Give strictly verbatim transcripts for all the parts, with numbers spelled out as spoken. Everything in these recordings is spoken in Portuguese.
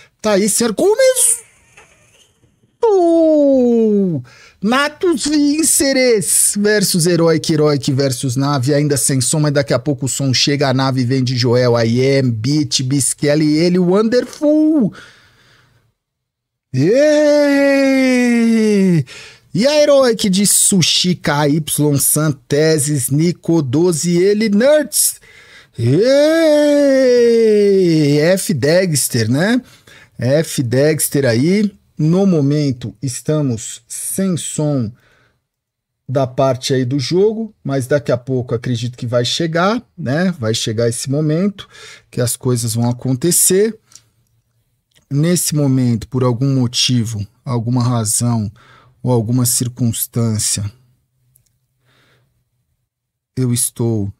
Tá aí, senhor. Começou! Natus Vinceres versus Heroic, Heroic versus Nave, ainda sem som, mas daqui a pouco o som chega, a Nave vem de Joel, I Am, Beat, Biskelly e ele, Wonderful! Yeah! E a Heroic de Sushi, K Y, Santeses, Nico, doze, ele, Nerds! Yeah! F Dexter, né? F Dexter aí. No momento, estamos sem som da parte aí do jogo, mas daqui a pouco acredito que vai chegar, né? Vai chegar esse momento que as coisas vão acontecer. Nesse momento, por algum motivo, alguma razão ou alguma circunstância, eu estou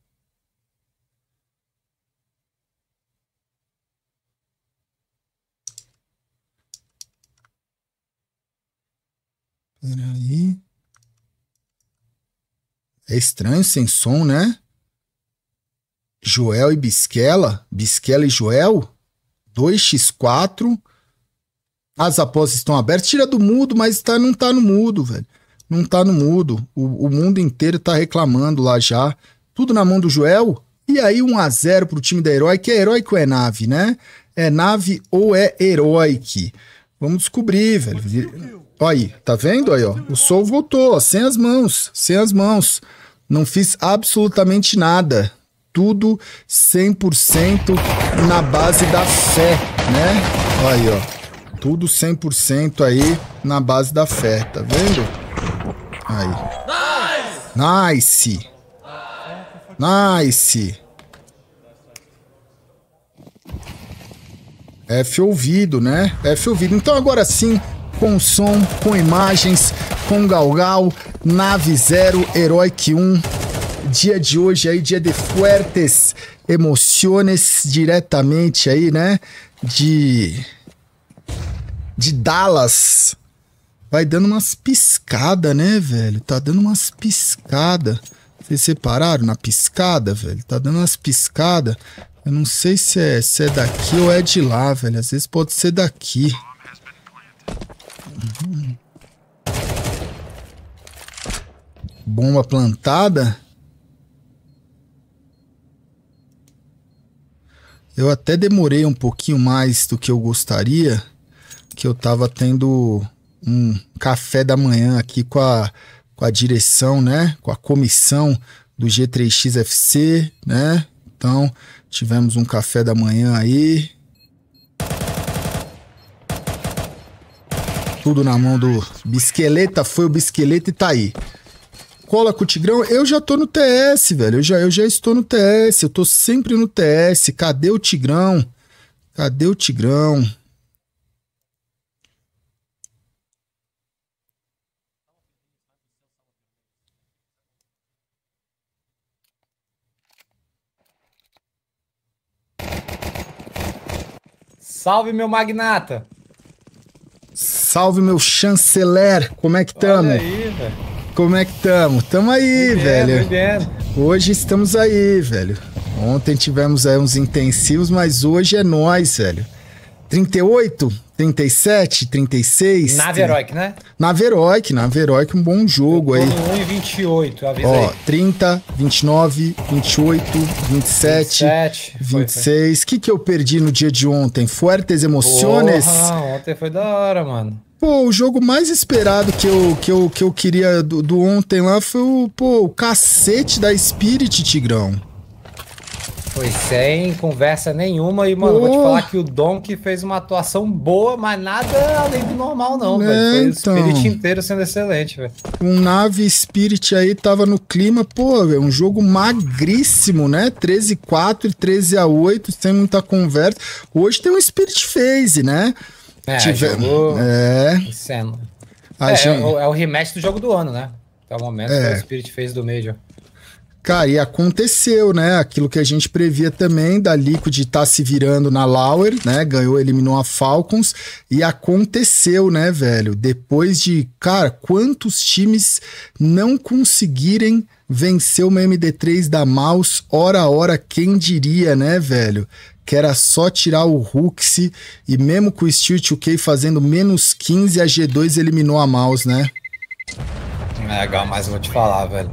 Peraí. É estranho sem som, né? Joel e Bisquela. Bisquela e Joel. dois por quatro. As apostas estão abertas. Tira do mudo, mas tá, não tá no mudo, velho. Não tá no mudo. O, o mundo inteiro tá reclamando lá já. Tudo na mão do Joel. E aí um a zero pro time da Heroic. É Heroic ou é Nave, né? É Nave ou é Heroic? Vamos descobrir, velho. Olha aí, tá vendo aí, ó? O Soul voltou, ó, sem as mãos, sem as mãos. Não fiz absolutamente nada. Tudo cem por cento na base da fé, né? Olha aí, ó. Tudo cem por cento aí na base da fé, tá vendo? Aí. Nice! Nice! F ouvido, né? F ouvido. Então agora sim, com som, com imagens, com Galgal, Nave zero, Heroic um. Dia de hoje aí, dia de fuertes emociones, diretamente aí, né? De... De Dallas. Vai dando umas piscadas, né, velho? Tá dando umas piscadas. Vocês separaram na piscada, velho? Tá dando umas piscadas. Eu não sei se é, se é daqui ou é de lá, velho. Às vezes pode ser daqui. Uhum. Bomba plantada. Eu até demorei um pouquinho mais do que eu gostaria, que eu tava tendo um café da manhã aqui com a, com a direção, né? Com a comissão do G três X F C, né? Então, tivemos um café da manhã aí. Tudo na mão do Bisqueleta, foi o Bisqueleta e tá aí. Cola com o Tigrão, eu já tô no T S, velho. Eu já, eu já estou no T S, eu tô sempre no T S. Cadê o Tigrão? Cadê o Tigrão? Salve, meu magnata! Salve, meu chanceler! Como é que tamo? Olha aí, velho. Como é que tamo? Tamo aí, Muito velho. Muito bem. Hoje estamos aí, velho. Ontem tivemos aí uns intensivos, mas hoje é nós, velho. trinta e oito, trinta e sete, trinta e seis. Nave Heroic, né? Nave Heroic, Nave Heroic, um bom jogo aí. um e vinte e oito, avisa Ó, aí. trinta, vinte e nove, vinte e oito, vinte e sete, vinte e seis. O que que eu perdi no dia de ontem? Fuertes emociones? Porra, ontem foi da hora, mano. Pô, o jogo mais esperado que eu, que eu, que eu queria do, do ontem lá foi o, pô, o cacete da Spirit, Tigrão. Foi sem conversa nenhuma e, mano, Pô. vou te falar que o Donkey fez uma atuação boa, mas nada além do normal não, É, velho. Foi então. o Spirit inteiro sendo excelente, velho. Um Nave Spirit aí tava no clima, pô, é um jogo magríssimo, né? treze a quatro e treze a oito, sem muita conversa. Hoje tem um Spirit Phase, né? É, Tive- jogo É, insano. a É, gente- é, o, é o rematch do jogo do ano, né? Até o momento É. que o Spirit fez do Major. Cara, e aconteceu, né? Aquilo que a gente previa também da Liquid tá se virando na Lauer, né? Ganhou, eliminou a Falcons e aconteceu, né, velho? Depois de, cara, quantos times não conseguirem vencer uma M D três da Mouse, hora a hora, quem diria, né, velho? que era só tirar o Hux e mesmo com o Steel dois K fazendo menos quinze, a G dois eliminou a Mouse, né? É legal, mas eu vou te falar, velho.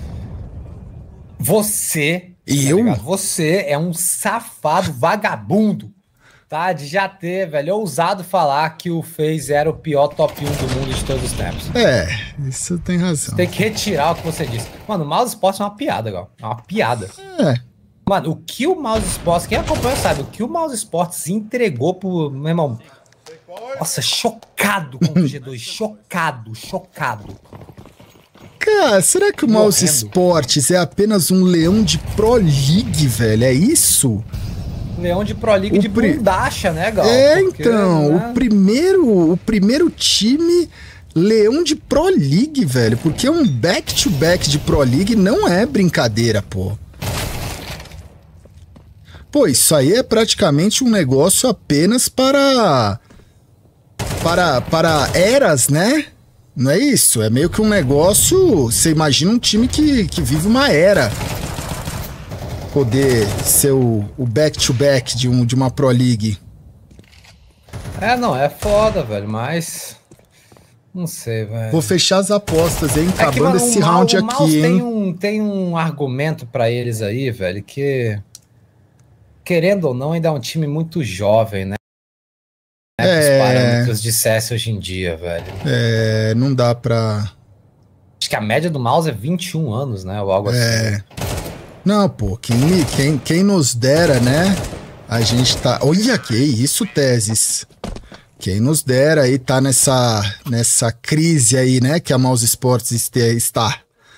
Você... Eu? Tá você é um safado vagabundo, tá? De já ter, velho, ousado falar que o FaZe era o pior top um do mundo de todos os tempos. É, isso tem razão. Você tem que retirar o que você disse. Mano, o Mouse Sports é uma piada, gal. É uma piada. É. Mano, o que o Mouse Sports, quem acompanha sabe, o que o Mouse Sports entregou pro meu irmão. Nossa, chocado com o G dois. Chocado, chocado. Cara, será que o Mouse Morrendo. Sports é apenas um leão de Pro League, velho? É isso? Leão de Pro League O de pri- bundacha, né, Gal? É, Porque, então, né? o primeiro, o primeiro time leão de Pro League, velho, porque um back-to-back de Pro League não é brincadeira, pô. Pô, isso aí é praticamente um negócio apenas para para para eras, né? Não é isso? É meio que um negócio, você imagina um time que, que vive uma era. Poder ser o o back-to-back de, um, de uma Pro League. É, não, é foda, velho, mas... Não sei, velho. Vou fechar as apostas, hein? É que, Acabando mano, esse o Mal- round o Mouse aqui, tem hein? um, tem um argumento pra eles aí, velho, que... Querendo ou não, ainda é um time muito jovem, né? É. Os parâmetros de C S hoje em dia, velho. É, não dá pra... Acho que a média do Mouse é vinte e um anos, né? Ou algo assim. É. Não, pô, quem, quem, quem nos dera, né? A gente tá... Olha, que isso, Teses. Quem nos dera aí tá nessa, nessa crise aí, né? Que a Mouse Sports este- está.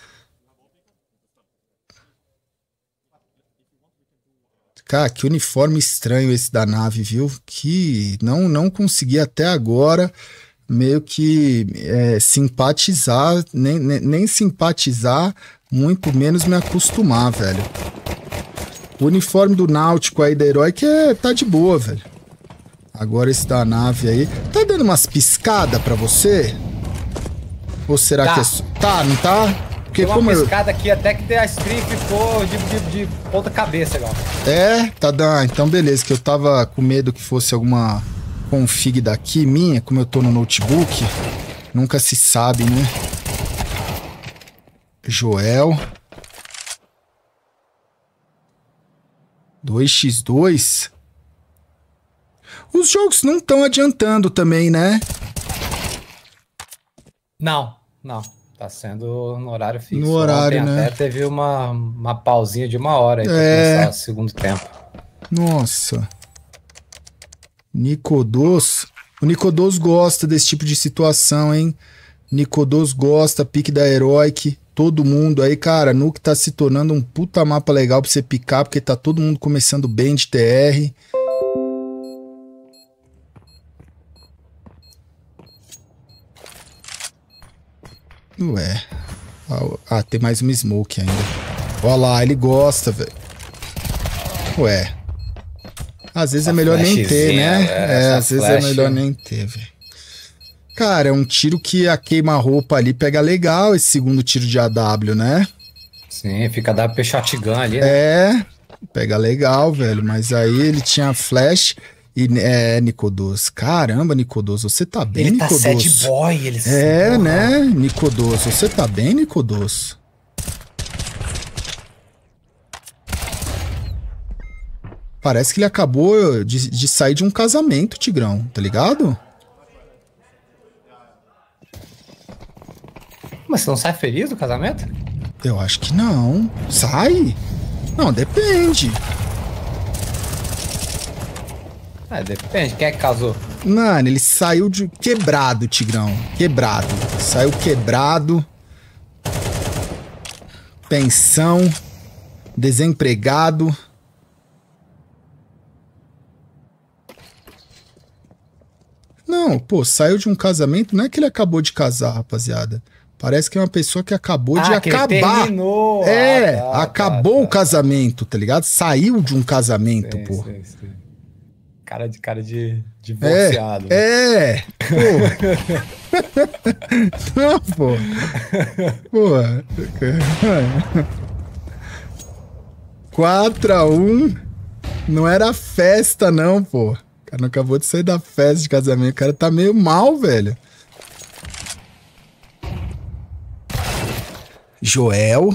Cara, que uniforme estranho esse da nave, viu? Que não, não consegui até agora meio que é, simpatizar, nem, nem, nem simpatizar, muito menos me acostumar, velho. O uniforme do Náutico aí da Heroic é, tá de boa, velho. Agora esse da nave aí. Tá dando umas piscadas pra você? Ou será Tá. que é só... Tá, não tá? Porque Tem uma como eu... piscada aqui até que a stream ficou de, de, de ponta cabeça, Gal. É, tá dando. Então beleza, que eu tava com medo que fosse alguma config daqui minha, como eu tô no notebook. Nunca se sabe, né? Joel. dois contra dois. Os jogos não estão adiantando também, né? Não, não. Tá sendo no horário fixo. No horário, Ontem né? até teve uma, uma pausinha de uma hora aí pra É. começar o segundo tempo. Nossa. Nicodos. O Nicodos gosta desse tipo de situação, hein? Nicodos gosta, pique da Heroic. Todo mundo aí, cara. Nuke tá se tornando um puta mapa legal pra você picar, porque tá todo mundo começando bem de T R. Ué. Ah, tem mais uma smoke ainda. Olha lá, ele gosta, velho. Ué. Às vezes Essa é melhor nem ter, flashzinha, né? é, É, essa às vezes é flash. melhor nem ter, velho. Cara, é um tiro que a queima-roupa ali pega legal, esse segundo tiro de A W, né? Sim, fica da P shotgun ali, né? É, pega legal, velho. Mas aí ele tinha flash e... É, Nicodos. Caramba, Nicodos, você tá bem, Ele tá Nicodos? sad boy, ele É, porra. né, Nicodos? Você tá bem, Nicodos? Parece que ele acabou de, de sair de um casamento, Tigrão, tá ligado? Mas você não sai feliz do casamento? Eu acho que não. Sai? Não, depende. Ah, depende. Quem é que casou? Mano, ele saiu de quebrado, Tigrão. Quebrado. Saiu quebrado. Pensão. Desempregado. Não, pô, saiu de um casamento. Não é que ele acabou de casar, rapaziada. Parece que é uma pessoa que acabou de Ah, que ele acabar. terminou. É, Ah, tá, acabou tá, o casamento, tá ligado? Saiu de um casamento, Sim, pô. sim, sim. Cara de cara de É, divorciado. né? é, pô. Não, pô. Pô. quatro a um. Não era festa, não, pô. O cara não acabou de sair da festa de casamento. O cara tá meio mal, velho. Joel.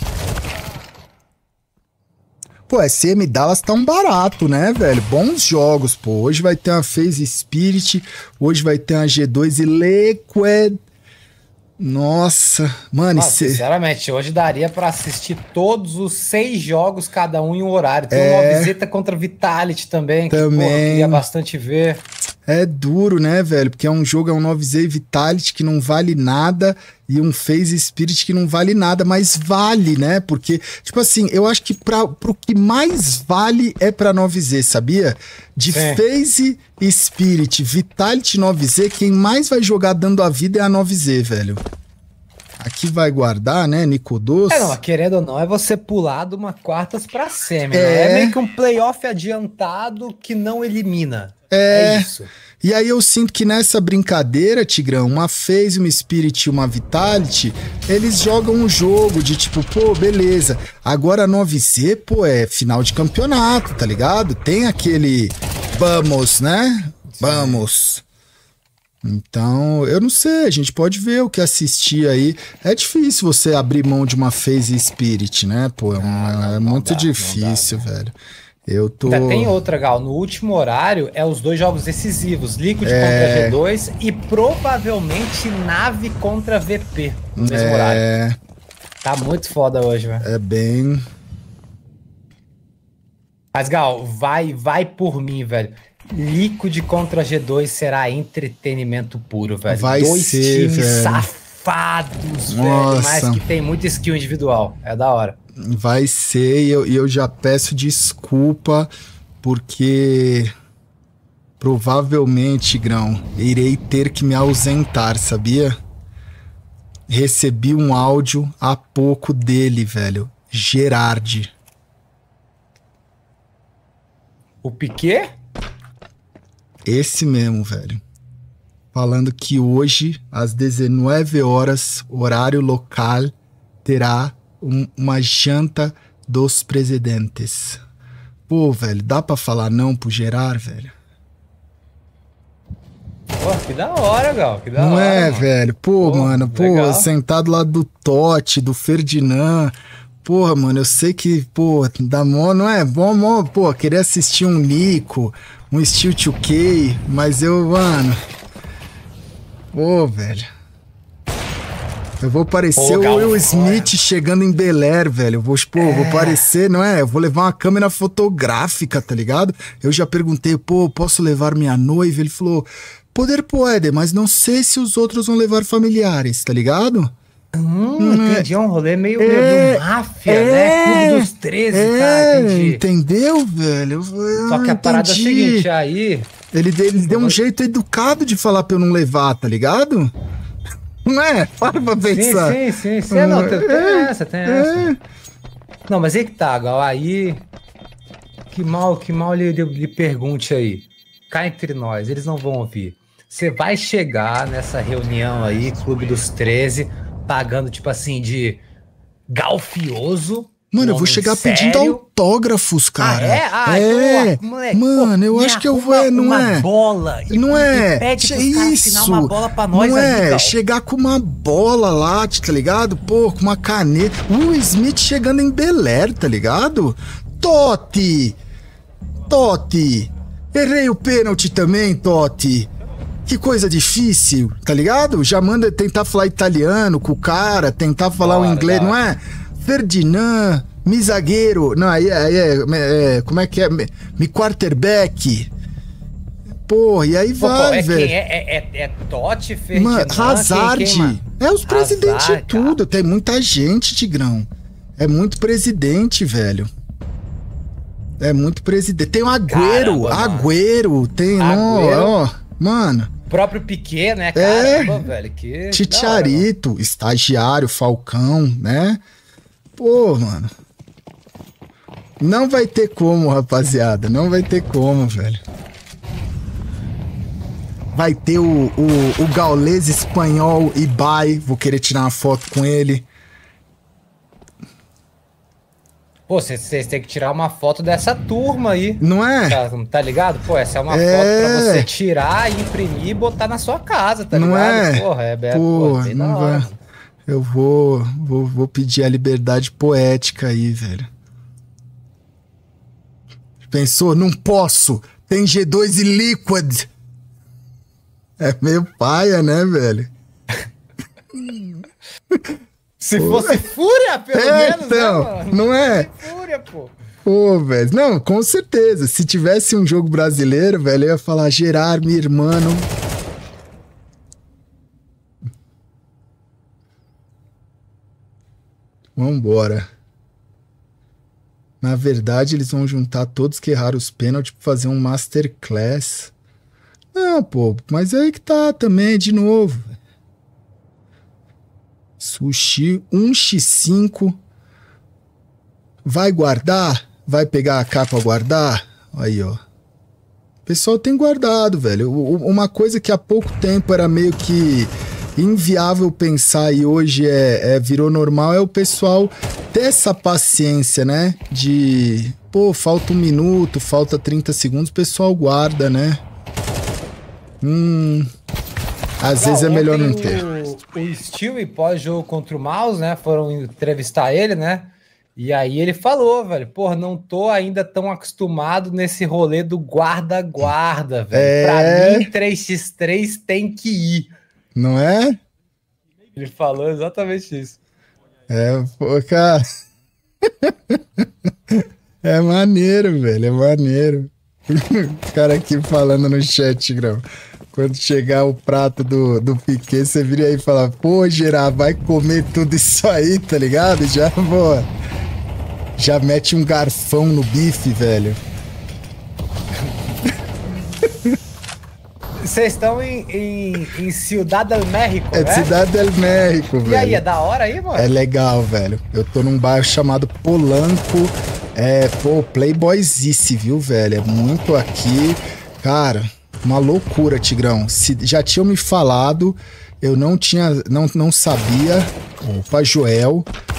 Pô, S M Dallas tá um barato, né, velho? Bons jogos, pô. Hoje vai ter uma FaZe Spirit. Hoje vai ter uma G dois e Liquid. Nossa, mano, Nossa, cê... sinceramente, hoje daria pra assistir todos os seis jogos, cada um em um horário. Tem É... uma visita contra Vitality também, também. que pô, eu queria bastante ver. É duro, né, velho? Porque é um jogo, é um nove Z Vitality que não vale nada e um FaZe Spirit que não vale nada, mas vale, né? Porque, tipo assim, eu acho que pra, pro que mais vale é pra nove Z, sabia? De Sim. FaZe Spirit, Vitality nove Z, quem mais vai jogar dando a vida é a nove Z, velho. Aqui vai guardar, né, Nicodos? É, não, querendo ou não, é você pular de uma quartas pra semi, É. né? É meio que um playoff adiantado que não elimina. É, É isso. E aí eu sinto que nessa brincadeira, Tigrão, uma FaZe, uma Spirit e uma Vitality, eles jogam um jogo de tipo, pô, beleza. Agora a nove Z, pô, é final de campeonato, tá ligado? Tem aquele vamos, né? Vamos. Então, eu não sei, a gente pode ver o que assistir aí. É difícil você abrir mão de uma FaZe Spirit, né? Pô, é, uma- Ah, não, é não muito dá, difícil, não dá, velho. Eu tô... Ainda tem outra, Gal. No último horário, é os dois jogos decisivos. Liquid É. contra G dois e provavelmente Nave contra V P no mesmo horário. É, Tá muito foda hoje, velho. é bem... Mas, Gal, vai, vai por mim, velho. Liquid contra G dois será entretenimento puro, velho. Vai Dois ser, times velho. safados, velho. Nossa. Mas que tem muita skill individual. É da hora. Vai ser, e eu, e eu já peço desculpa, porque provavelmente, Grão, irei ter que me ausentar, sabia? Recebi um áudio há pouco dele, velho. Gerard. O Piquet? Esse mesmo, velho. Falando que hoje, às dezenove horas, horário local, terá um- uma janta dos presidentes. Pô, velho, dá pra falar não pro Gerard, velho? Pô, que da hora, Gal. Que da Não hora. é, mano. velho? Pô, Pô, mano, pô, legal. sentado lá do Totti, do Ferdinand. Porra, mano, eu sei que, pô, dá mó, não é? Bom, mó, pô, querer assistir um Nico, um Steel dois K, mas eu, mano. Pô, velho. Eu vou parecer Pô, o Gal, Will pô, Smith chegando em Bel Air, velho. Eu vou, pô, É. vou parecer, não é? Eu vou levar uma câmera fotográfica, tá ligado? Eu já perguntei, pô, posso levar minha noiva? Ele falou, poder pode, mas não sei se os outros vão levar familiares, tá ligado? Hum, entendi. É um rolê meio, É, meio, meio máfia, é, né? Clube dos treze, É, tá? Entendi. entendeu, velho? Eu, Só que a ah, parada é a entendi. seguinte, aí... Ele, ele deu um Mas- jeito educado de falar pra eu não levar, tá ligado? Não é? Para pra Sim, pensar. sim, sim, sim. É, não, tem, tem É, essa, tem é. essa. Não, mas aí que tá, Gal. Aí... Que mal, que mal lhe, lhe pergunte aí. Cá entre nós, eles não vão ouvir. Você vai chegar nessa reunião aí, Clube dos treze, pagando, tipo assim, de galfioso. Mano, eu um vou homem chegar pedindo sério. autógrafos, cara. Ah, é? Ah, é. então, ó, moleque, Mano, pô, eu me acho que eu arruma vou, não uma é? bola. E, Não e é? pede Che- pros caras isso. assinar uma bola pra nós não aí, é? Gal. Chegar com uma bola lá, tá ligado? Pô, com uma caneta. O Will Smith chegando em Bel Air, tá ligado? Totti! Totti! Errei o pênalti também, Totti. Que coisa difícil, tá ligado? Já manda tentar falar italiano com o cara, tentar falar o Da hora, inglês, da não é? Ferdinand, me zagueiro, não, aí é, aí é, é, como é que é? Me, me quarterback. Porra, e aí Pô, vai, pô, é, velho. quem? É, é, é, é Totti, Ferdinand, Mano, Hazard. quem, quem, mano? É os presidentes Hazard, e tudo. Tem muita gente, Tigrão. É muito presidente, velho. É muito presidente. Tem o Agüero, Caramba, mano. Agüero. Tem, Agüero. ó, ó. Mano, O próprio Piquet, né, É. Caramba, velho, que da hora, Titiarito, estagiário, Falcão, né? Pô, mano. Não vai ter como, rapaziada. Não vai ter como, velho. Vai ter o, o, o gaulês espanhol Ibai. Vou querer tirar uma foto com ele. Pô, vocês têm que tirar uma foto dessa turma aí. Não é? Tá, tá ligado? Pô, essa é uma É. foto pra você tirar, imprimir e botar na sua casa, tá Não ligado? é? Porra, é, é Pô, pô, bem da não hora. vai. Eu vou, vou, vou pedir a liberdade poética aí, velho. Pensou? Não posso. Tem G dois e Liquid. É meio paia, né, velho? Se fosse Fúria, pelo É, menos, então, né, mano? não é? Se fosse Fúria, pô. Pô, velho. Não, com certeza. Se tivesse um jogo brasileiro, velho, eu ia falar Gerard, meu irmão. Vambora. Na verdade, eles vão juntar todos que erraram os pênaltis pra fazer um masterclass. Não, pô, mas aí que tá também, de novo. Sushi um por cinco. Vai guardar? Vai pegar a capa guardar? Aí, ó. O pessoal tem guardado, velho. Uma coisa que há pouco tempo era meio que inviável pensar e hoje é, é virou normal é o pessoal ter essa paciência, né? De, pô, falta um minuto, falta trinta segundos, o pessoal guarda, né? Hum... Às Não, vezes é melhor não o, ter. O Stewie, pós-jogo contra o Mouse, né? Foram entrevistar ele, né? E aí ele falou, velho, porra, não tô ainda tão acostumado nesse rolê do guarda-guarda, velho. É... Pra mim, três por três tem que ir. Não é? Ele falou exatamente isso. É, pô, cara. É maneiro, velho, é maneiro. O cara aqui falando no chat, Grão. Quando chegar o prato do, do Piquet, você vira aí e fala, pô, Gerard, vai comer tudo isso aí, tá ligado? Já, pô, já mete um garfão no bife, velho. Vocês estão em, em, em Ciudad del México, é né? É Ciudad del México, velho. E aí, é da hora aí, mano? É legal, velho. Eu tô num bairro chamado Polanco. É, pô, Playboyzice, viu, velho? É muito aqui. Cara, uma loucura, Tigrão. Se já tinham me falado, eu não tinha, não, não sabia. Opa, Joel.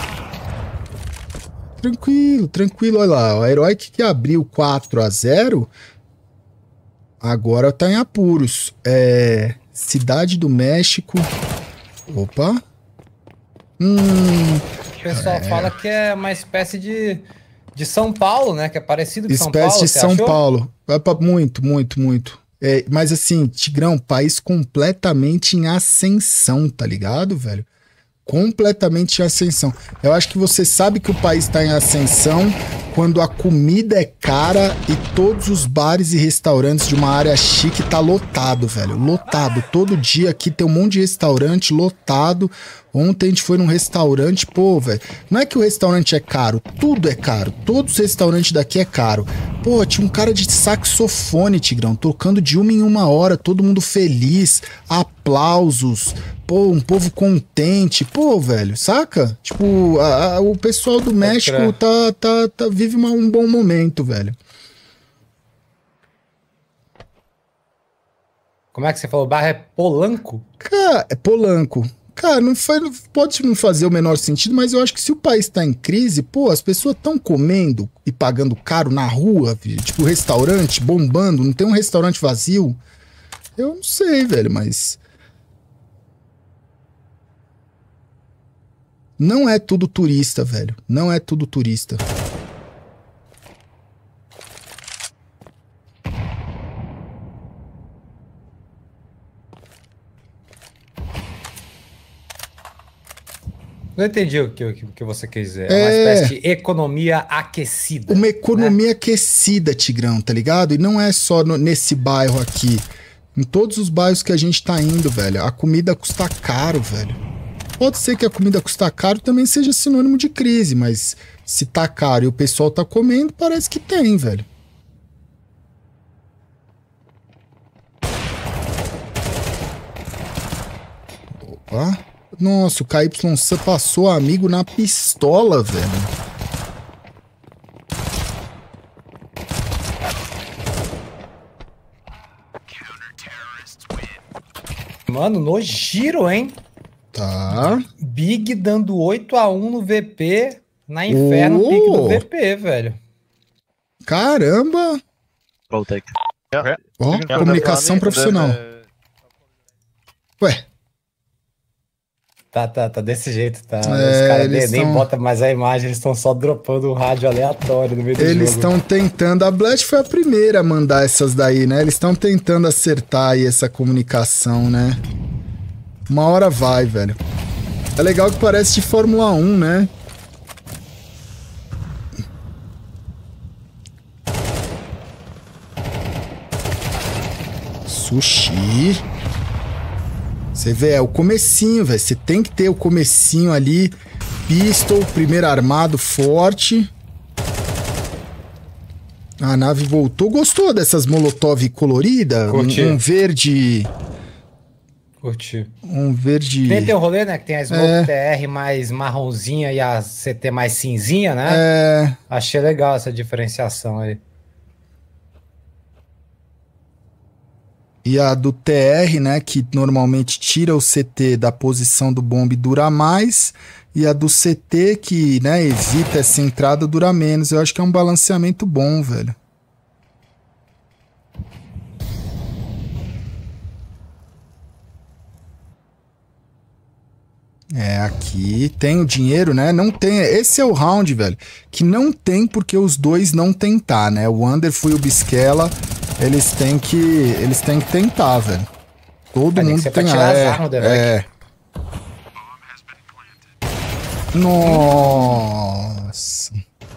Tranquilo, tranquilo, olha lá. O Heróic que abriu quatro a zero, agora tá em apuros. É, Cidade do México. Opa. Hum... O pessoal é. fala que é uma espécie de, de São Paulo, né? Que é parecido com São Paulo. Espécie de São achou? Paulo. Muito, muito, muito. É, mas assim, Tigrão, país completamente em ascensão, tá ligado, velho? Completamente em ascensão. Eu acho que você sabe que o país tá em ascensão quando a comida é cara e todos os bares e restaurantes de uma área chique tá lotado, velho. Lotado. Todo dia aqui tem um monte de restaurante lotado. Ontem a gente foi num restaurante, pô, velho. Não é que o restaurante é caro, tudo é caro. Todos os restaurantes daqui é caro. Pô, tinha um cara de saxofone, Tigrão, tocando de uma em uma hora, todo mundo feliz, aplausos, pô, um povo contente. Pô, velho, saca? Tipo, a, a, o pessoal do México tá, tá, tá, vive uma, um bom momento, velho. Como é que você falou? O bairro é Polanco? Cara, é Polanco. Cara, não faz, pode não fazer o menor sentido, mas eu acho que se o país tá em crise, pô, as pessoas estão comendo e pagando caro na rua, filho, tipo restaurante bombando, não tem um restaurante vazio. Eu não sei, velho, mas... Não é tudo turista, velho. Não é tudo turista. Não entendi o que, o que você quis dizer. É uma é... espécie de economia aquecida. Uma economia, né? Aquecida, Tigrão, tá ligado? E não é só no, nesse bairro aqui. Em todos os bairros que a gente tá indo, velho, a comida custa caro, velho. Pode ser que a comida custa caro também seja sinônimo de crise, mas se tá caro e o pessoal tá comendo, parece que tem, velho. Opa. Nossa, o K Y C passou amigo na pistola, velho. Mano, no giro, hein? Tá. Big dando oito a um no V P. Na Inferno, Oh! pique do V P, velho. Caramba! Voltei. Ó, comunicação profissional. Ué, Tá, tá, tá desse jeito, tá. É, Os caras nem, eles nem tão- botam mais a imagem, eles estão só dropando um rádio aleatório no meio do eles jogo. estão tentando. A Blast foi a primeira a mandar essas daí, né? Eles estão tentando acertar aí essa comunicação, né? Uma hora vai, velho. É legal que parece de Fórmula um, né? Sushi. Você vê, é o comecinho, velho. Você tem que ter o comecinho ali. Pistol, primeiro armado forte. A nave voltou. Gostou dessas molotov coloridas? Um, Curti. um verde... Curti. Um verde... Nem tem o rolê, né? Que tem a Smoke É. T R mais marronzinha e a C T mais cinzinha, né? É... Achei legal essa diferenciação aí. E a do T R, né, que normalmente tira o C T da posição do bombe, dura mais. E a do C T, que, né, evita essa entrada, dura menos. Eu acho que é um balanceamento bom, velho. É, aqui tem o dinheiro, né? Não tem. Esse é o round, velho, que não tem porque os dois não tentar, né? O Wonderful e o Bisquela, eles têm que, eles têm que tentar, velho. Todo Vai ter que mundo ser pra tem. tirar as É, armas, Devac. é. Nossa.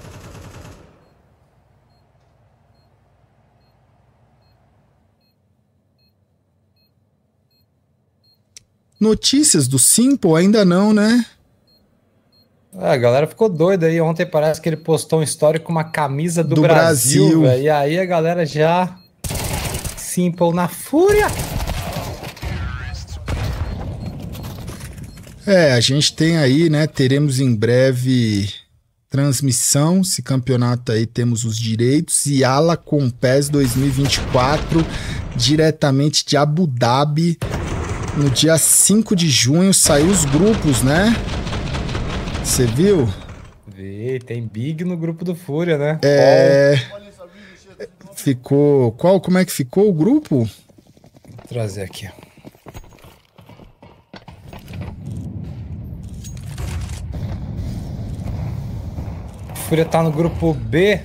Notícias do Simple ainda não, né? É, a galera ficou doida aí. Ontem parece que ele postou um story com uma camisa do, Do Brasil, Brasil. velho. E aí a galera já... Simple na fúria. É, a gente tem aí, né? Teremos em breve transmissão. Esse campeonato aí temos os direitos. E Ala com Pés dois mil e vinte e quatro, diretamente de Abu Dhabi. No dia cinco de junho saiu os grupos, né? Você viu? Vê, tem Big no grupo do Fúria, né? É. Ficou. Qual? Como é que ficou o grupo? Vou trazer aqui. Fúria tá no grupo B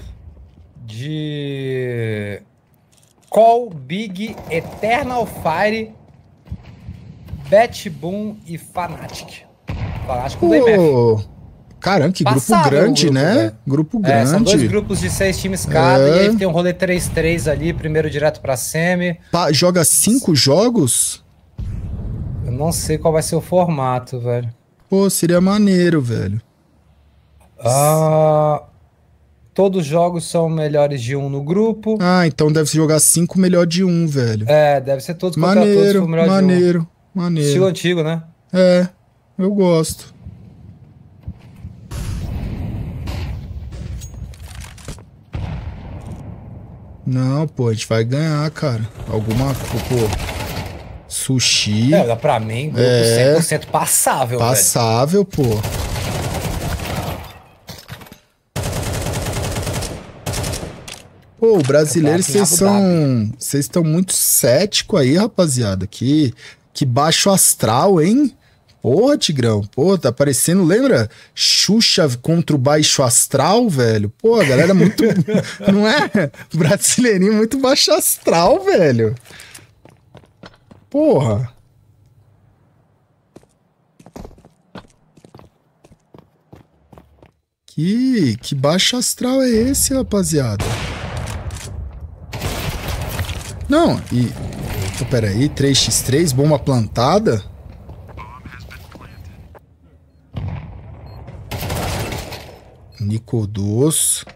de Call, Big, Eternal Fire, Bet Boom e Fnatic. Fnatic do I M F. Pô, caramba, que grupo Passável o grande, grupo, né? velho. Grupo É, grande. são dois grupos de seis times cada, É. e aí tem um rolê três três ali, primeiro direto pra semi. Pa- joga cinco jogos? Eu não sei qual vai ser o formato, velho. Pô, seria maneiro, velho. Ah, todos os jogos são melhores de um no grupo. Ah, então deve se jogar cinco melhor de um, velho. É, deve ser todos contra todos, se Maneiro, for melhor de maneiro, um. maneiro. Estilo antigo, né? É, eu gosto. Não, pô, a gente vai ganhar, cara. Alguma coisa, pô. Sushi, É, dá pra mim, grupo É. cem por cento passável, velho. passável, pô. Pô, o brasileiro, Campeonato em vocês Abu são. Vocês estão muito cético aí, rapaziada. Que, que baixo astral, hein? Porra, Tigrão. Pô, tá parecendo, lembra? Xuxa contra o baixo astral, velho. Pô, a galera muito. Não é? Brasileirinho muito baixo astral, velho. Porra. Que, que baixo astral é esse, rapaziada? Não, e... Pô, peraí, três contra três, bomba plantada? Nicodos.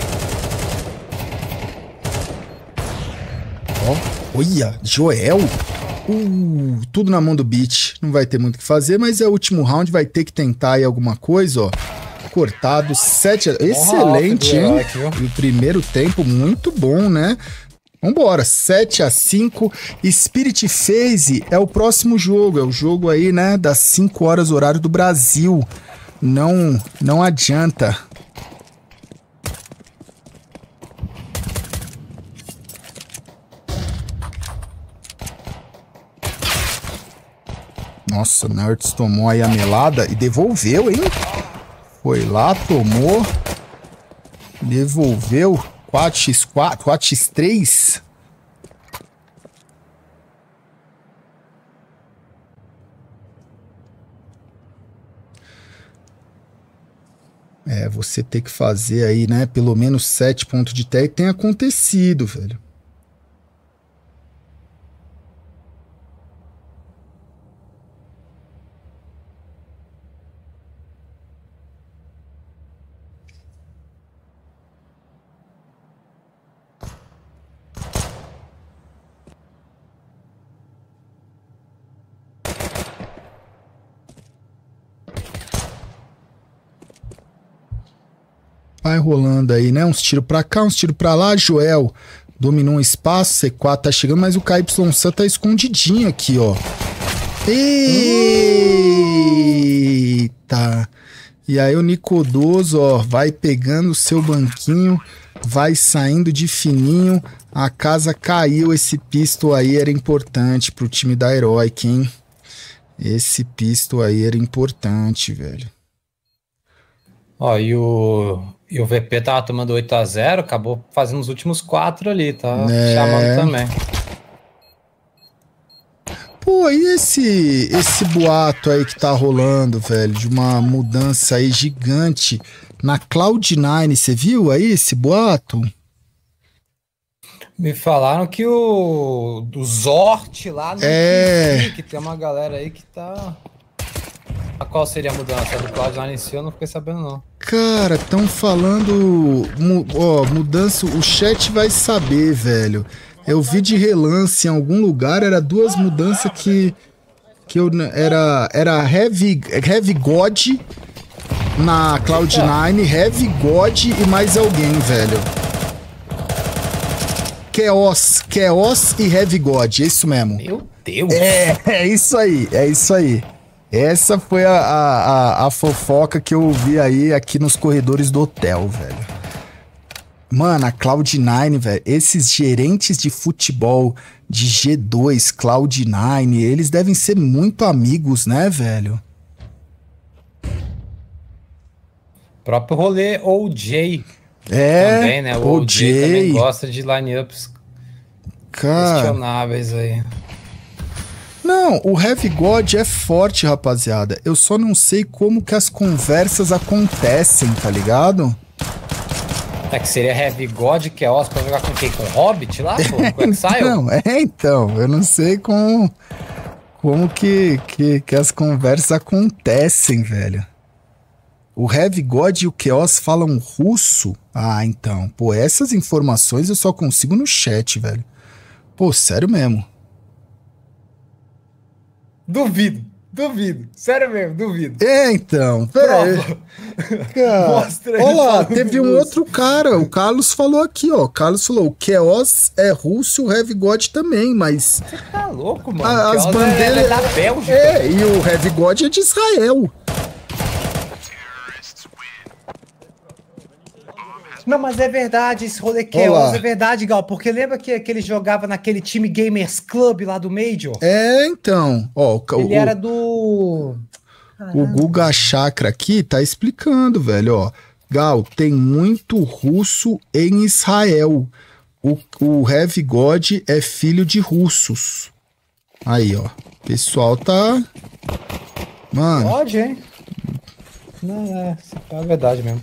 Ó, olha, Joel. Uh, tudo na mão do Beat. Não vai ter muito o que fazer, mas é o último round, vai ter que tentar aí alguma coisa, ó. Cortado, sete... Excelente, Honra, hein? Alf, do Herói, E o primeiro tempo muito bom, né? Vambora, sete a cinco. Spirit Phase é o próximo jogo. É o jogo aí, né? Das cinco horas horário do Brasil. não, não adianta. Nossa, o Nerds tomou aí a melada e devolveu, hein? Foi lá, tomou. Devolveu. quatro por quatro, quatro por três. É, você ter que fazer aí, né? Pelo menos sete pontos de tag tem acontecido, velho. Vai rolando aí, né? Uns tiros pra cá, uns tiros pra lá. Joel dominou um espaço. C quatro tá chegando, mas o K Y Sam tá escondidinho aqui, ó. Eita! E aí o Nicodoso, ó, vai pegando o seu banquinho, vai saindo de fininho. A casa caiu. Esse pistol aí era importante pro time da Heroic, hein? Esse pistol aí era importante, velho. Ó, e o, e o V P tava tomando oito a zero, acabou fazendo os últimos quatro ali, tá É. chamando também. Pô, e esse, esse boato aí que tá rolando, velho, de uma mudança aí gigante na Cloud nine, você viu aí esse boato? Me falaram que o do Zort lá no É. T V, que tem uma galera aí que tá... A qual seria a mudança? A do Cloud nine em si eu não fiquei sabendo, não. Cara, tão falando... Mu, ó, mudança... O chat vai saber, velho. Eu vi de relance em algum lugar, era duas mudanças que... Que eu... Era, era Heavy, Heavy God na Cloud nine, Heavy God e mais alguém, velho. Chaos, Chaos e Heavy God, é isso mesmo. Meu Deus! É, é isso aí, é isso aí. Essa foi a, a, a, a fofoca que eu ouvi aí aqui nos corredores do hotel, velho. Mano, a Cloud nine, velho, esses gerentes de futebol de G dois, Cloud nine, eles devem ser muito amigos, né, velho? O próprio rolê O J É, também, né? O O O J J. também gosta de lineups Cara, questionáveis aí. não, o Heavy God é forte, rapaziada. Eu só não sei como que as conversas acontecem, tá ligado? É que seria Heavy God, Chaos pra jogar com quem? Com Hobbit lá? Com, com Exile? Não, é então, eu não sei como, como que, que, que as conversas acontecem, velho. O Heavy God e o Chaos falam russo? Ah, então, pô, essas informações eu só consigo no chat, velho. Pô, sério mesmo. Duvido, duvido. Sério mesmo, duvido. É, então, velho. Prova. Cara, Mostra ele olha lá, falando teve um russo. outro cara, o Carlos falou aqui, ó. O Carlos falou, o Chaos é russo, o Heavy God também, mas... Você tá louco, mano. A- as Chaos bandeiras- é, é da Bélgica. É, e o Heavy God é de Israel. Não, mas é verdade, esse rolê Olha Chaos lá. é verdade, Gal. Porque lembra que, que ele jogava naquele time Gamers Club lá do Major? É, então, ó, o, Ele o, era do... o Guga Chakra aqui tá explicando, velho, ó. Gal, tem muito russo em Israel. O, o Heavy God é filho de russos. Aí, ó. O pessoal tá... Mano, Pode, hein? Não, é, é verdade mesmo.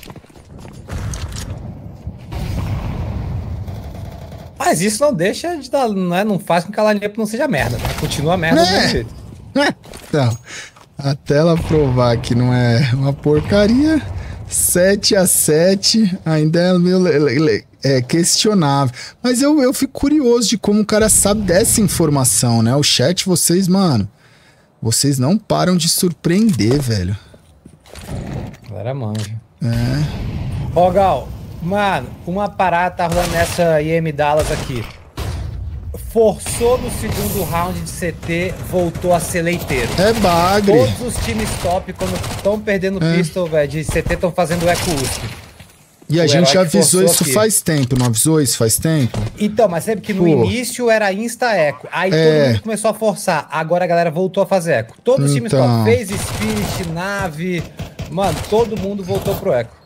Mas isso não deixa de dar, não, é, não faz com que a lineup não seja merda, né? Continua merda do É. mesmo jeito. então, até ela provar que não é uma porcaria, sete a sete ainda é meio le- le- le- é questionável. Mas eu, eu fico curioso de como o cara sabe dessa informação, né? O chat, vocês, mano, vocês não param de surpreender, velho. Galera manja. É. Ó, Gal, mano, uma parada tá rolando nessa I M Dallas aqui. forçou no segundo round de C T, voltou a ser leiteiro. É bagre. Todos os times top, quando estão perdendo é. pistol, velho, de C T, estão fazendo eco U S P. E a o gente já avisou isso aqui. Faz tempo, não avisou isso faz tempo? Então, mas sabe que no Pô. início era insta-eco. Aí é. todo mundo começou a forçar. Agora a galera voltou a fazer eco. Todos os então. times top, fez Spirit, Nave. Mano, todo mundo voltou pro eco.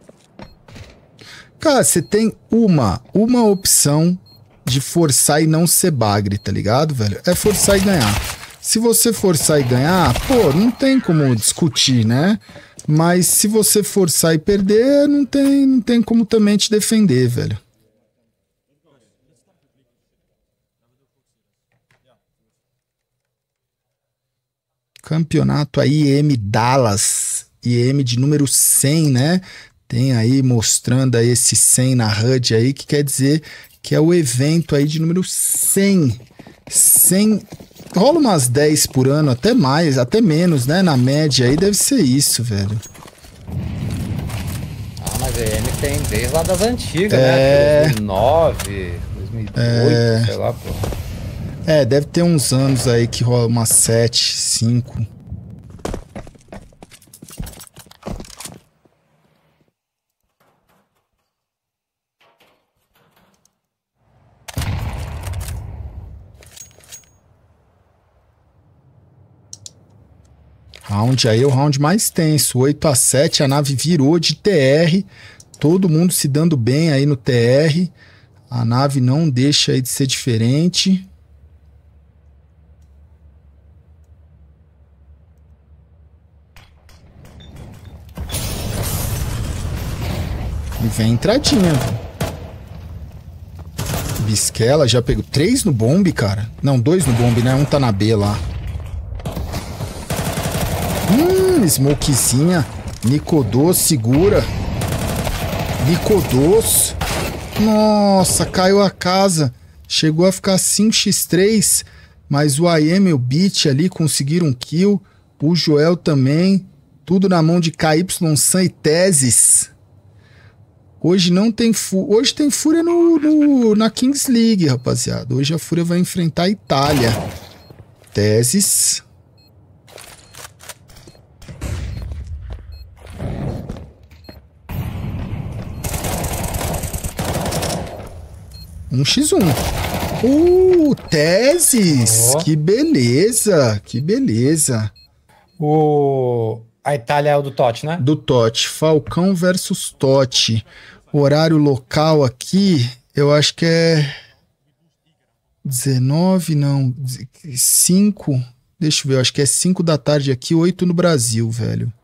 Cara, você tem uma, uma opção de forçar e não ser bagre, tá ligado, velho? É forçar e ganhar. Se você forçar e ganhar, pô, não tem como discutir, né? Mas se você forçar e perder, não tem, não tem como também te defender, velho. Campeonato aí, I M Dallas. I M de número cem, né? Tem aí mostrando aí esse cem na H U D aí, que quer dizer que é o evento aí de número cem. cem... Rola umas dez por ano, até mais, até menos, né? Na média aí deve ser isso, velho. Ah, mas a I M tem desde lá das antigas, é... né? dois mil e nove, dois mil e oito, é... sei lá, pô. É, deve ter uns anos aí que rola umas sete, cinco. Round aí é o round mais tenso, oito a sete, a nave virou de T R, todo mundo se dando bem aí no T R, a nave não deixa aí de ser diferente. E vem entradinha. Bisquela já pegou três no bombe, cara. Não, dois no bombe, né? Um tá na B lá. Hum, smokezinha. Nicodô segura. Nicodôs. Nossa, caiu a casa. Chegou a ficar cinco a três. Mas o I M e o Beat ali conseguiram um kill. O Joel também. Tudo na mão de K Y San e Teses. Hoje não tem fúria. Hoje tem fúria no, no, na Kings League, rapaziada. Hoje a fúria vai enfrentar a Itália. Teses. um contra um. Uh, Teses! Oh. Que beleza! Que beleza! O... A Itália é o do Totti, né? Do Totti. Falcão versus Totti. Horário local aqui, eu acho que é dezenove, não, cinco. Deixa eu ver, eu acho que é cinco da tarde aqui, oito no Brasil, velho.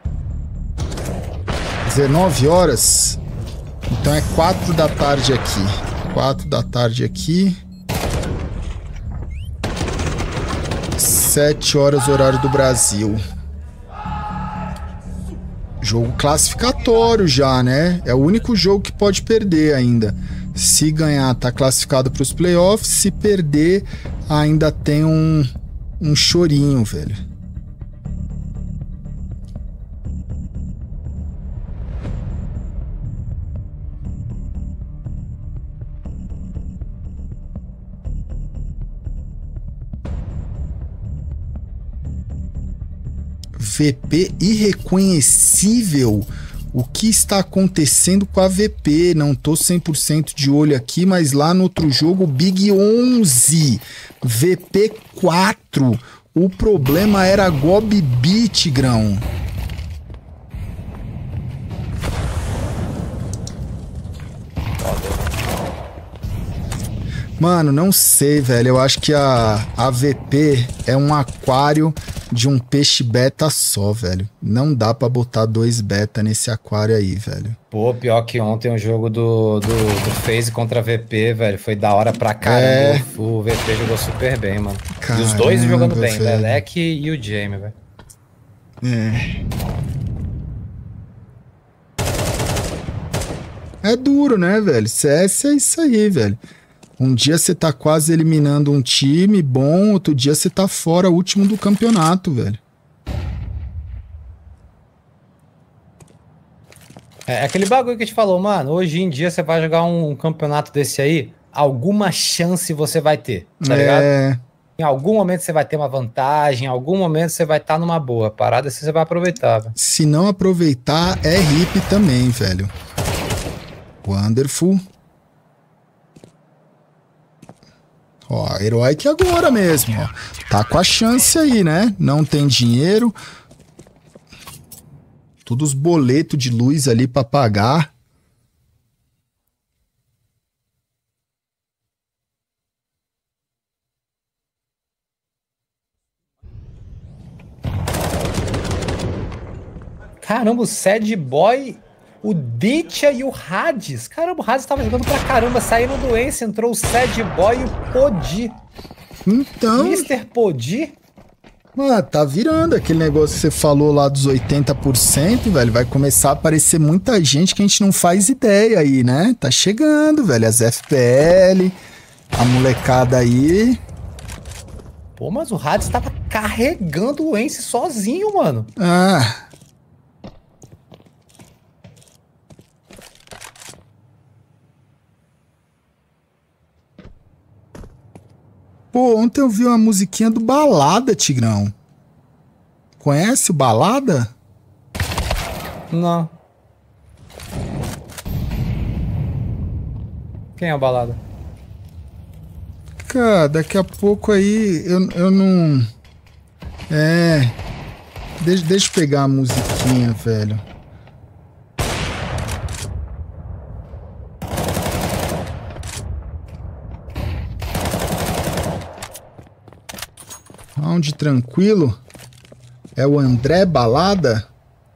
dezenove horas. Então é quatro da tarde aqui. quatro da tarde aqui. sete horas horário do Brasil. Jogo classificatório já, né? É o único jogo que pode perder ainda. Se ganhar, tá classificado para os playoffs. Se perder, ainda tem um, um chorinho, velho. V P irreconhecível. O que está acontecendo com a V P? Não tô cem por cento de olho aqui, mas lá no outro jogo, Big onze, V P quatro. O problema era Gob B, Tigrão. Mano, não sei, velho. Eu acho que a, a V P é um aquário de um peixe beta só, velho. Não dá pra botar dois beta nesse aquário aí, velho. Pô, pior que ontem o jogo do, do, do FaZe contra a V P, velho, foi da hora pra caramba. É... O V P jogou super bem, mano. Caramba, e os dois jogando bem, velho. Lelec e o Jamie, velho. É. É duro, né, velho? C S é isso aí, velho. Um dia você tá quase eliminando um time bom, outro dia você tá fora, último do campeonato, velho. É aquele bagulho que a gente falou, mano, hoje em dia você vai jogar um, um campeonato desse aí, alguma chance você vai ter, tá é... ligado? Em algum momento você vai ter uma vantagem, em algum momento você vai estar tá numa boa. Parada assim você vai aproveitar, velho. Se não aproveitar, é hippie também, velho. Wonderful. Ó, herói que agora mesmo, ó. Tá com a chance aí, né? Não tem dinheiro. Todos os boletos de luz ali pra pagar. Caramba, o Sad Boy, o Ditya e o Hades. Caramba, o Hades tava jogando pra caramba, saíram do Ace, entrou o Sad Boy e o Podi. Então... mister Podi? Ah, tá virando aquele negócio que você falou lá dos oitenta por cento, velho. Vai começar a aparecer muita gente que a gente não faz ideia aí, né? Tá chegando, velho. As F P L, a molecada aí. Pô, mas o Hades tava carregando o Ace sozinho, mano. Ah... Pô, ontem eu vi uma musiquinha do Balada, Tigrão. Conhece o Balada? Não. Quem é o Balada? Cara, daqui a pouco aí eu, eu não... É... Deixa, deixa eu pegar a musiquinha, velho. Round tranquilo. É o André Balada?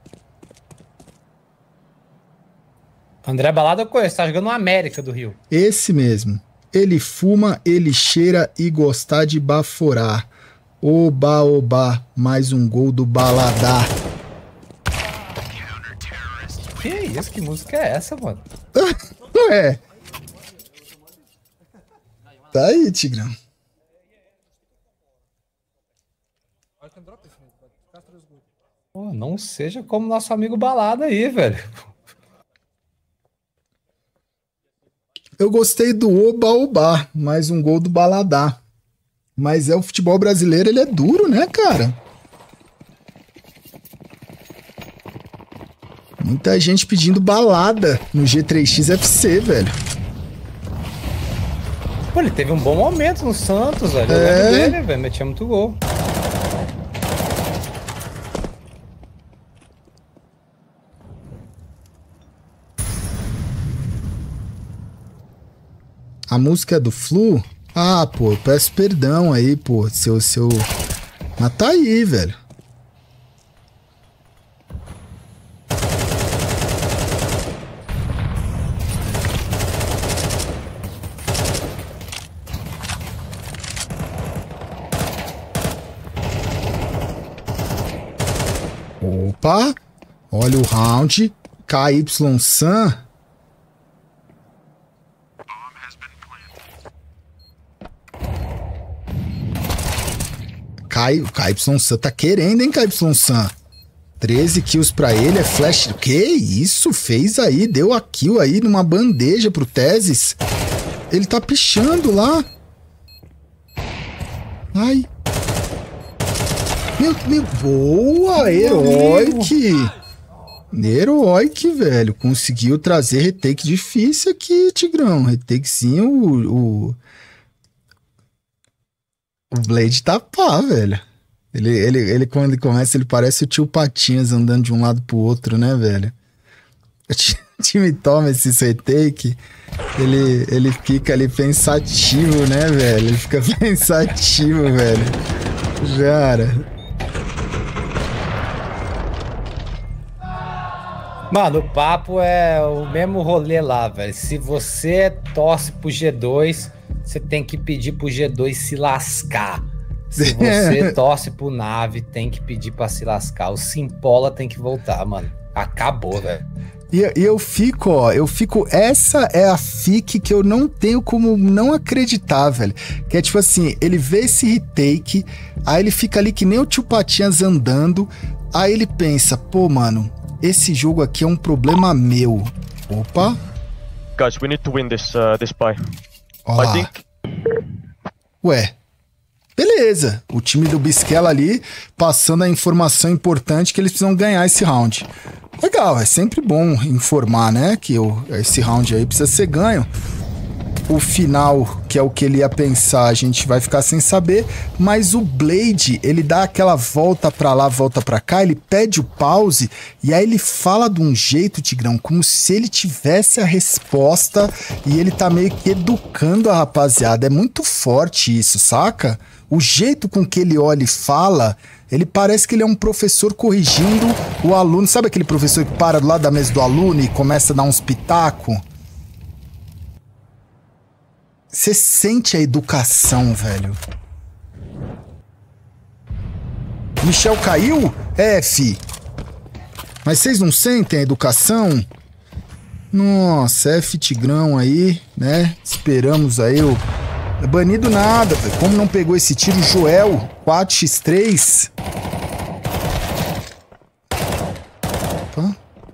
André Balada eu conheço, tá jogando no América do Rio. Esse mesmo. Ele fuma, ele cheira e gostar de baforar. Oba, oba, mais um gol do Baladar. Que isso? Que música é essa, mano? Ué. Tá aí, Tigrão. Pô, não seja como nosso amigo Balada aí, velho. Eu gostei do Oba Oba, mais um gol do Baladar. Mas é o futebol brasileiro, ele é duro, né, cara? Muita gente pedindo balada no G três X F C, velho. Pô, ele teve um bom momento no Santos, velho. Eu É. lembro dele, velho. Metia muito gol. A música é do Flu? Ah, pô, eu peço perdão aí, pô, seu, seu... Mas tá aí, velho. Opa, olha o round, K Y Sam. K Y Sam tá querendo, hein, K Y Sam? treze kills pra ele, é flash. Que isso? Fez aí, deu a kill aí numa bandeja pro Teses. Ele tá pichando lá. Ai. Meu, meu, boa, Heroic. Heroic, velho. Conseguiu trazer retake difícil aqui, Tigrão. Retakezinho, o... o... O Blade tá pá, velho. Ele, ele, ele, quando ele começa, ele parece o tio Patinhas andando de um lado pro outro, né, velho? O time toma esse retake, ele, ele fica ali pensativo, né, velho? Ele fica pensativo, velho. Cara. Mano, o papo é o mesmo rolê lá, velho. Se você torce pro G dois, você tem que pedir pro G dois se lascar. Se você torce pro Nave, tem que pedir pra se lascar. O Simpola tem que voltar, mano. Acabou, velho. E, e eu fico, ó, eu fico... Essa é a fic que eu não tenho como não acreditar, velho. Que é tipo assim, ele vê esse retake, aí ele fica ali que nem o tio Patinhas andando, aí ele pensa, pô, mano, esse jogo aqui é um problema meu. Opa. Guys, we need to win this, uh, this buy. Ó lá. Ué. Beleza. O time do Bisquela ali passando a informação importante que eles precisam ganhar esse round. Legal, é sempre bom informar, né? Que o, esse round aí precisa ser ganho. O final, que é o que ele ia pensar, a gente vai ficar sem saber. Mas o Blade, ele dá aquela volta pra lá, volta pra cá, ele pede o pause e aí ele fala de um jeito, Tigrão, como se ele tivesse a resposta e ele tá meio que educando a rapaziada. É muito forte isso, saca? O jeito com que ele olha e fala, ele parece que ele é um professor corrigindo o aluno. Sabe aquele professor que para do lado da mesa do aluno e começa a dar uns pitacos? Você sente a educação, velho. Michel caiu? É, fi. Mas vocês não sentem a educação? Nossa, F Tigrão aí, né? Esperamos aí o... Banido nada, velho. Como não pegou esse tiro? Joel, quatro por três. Opa.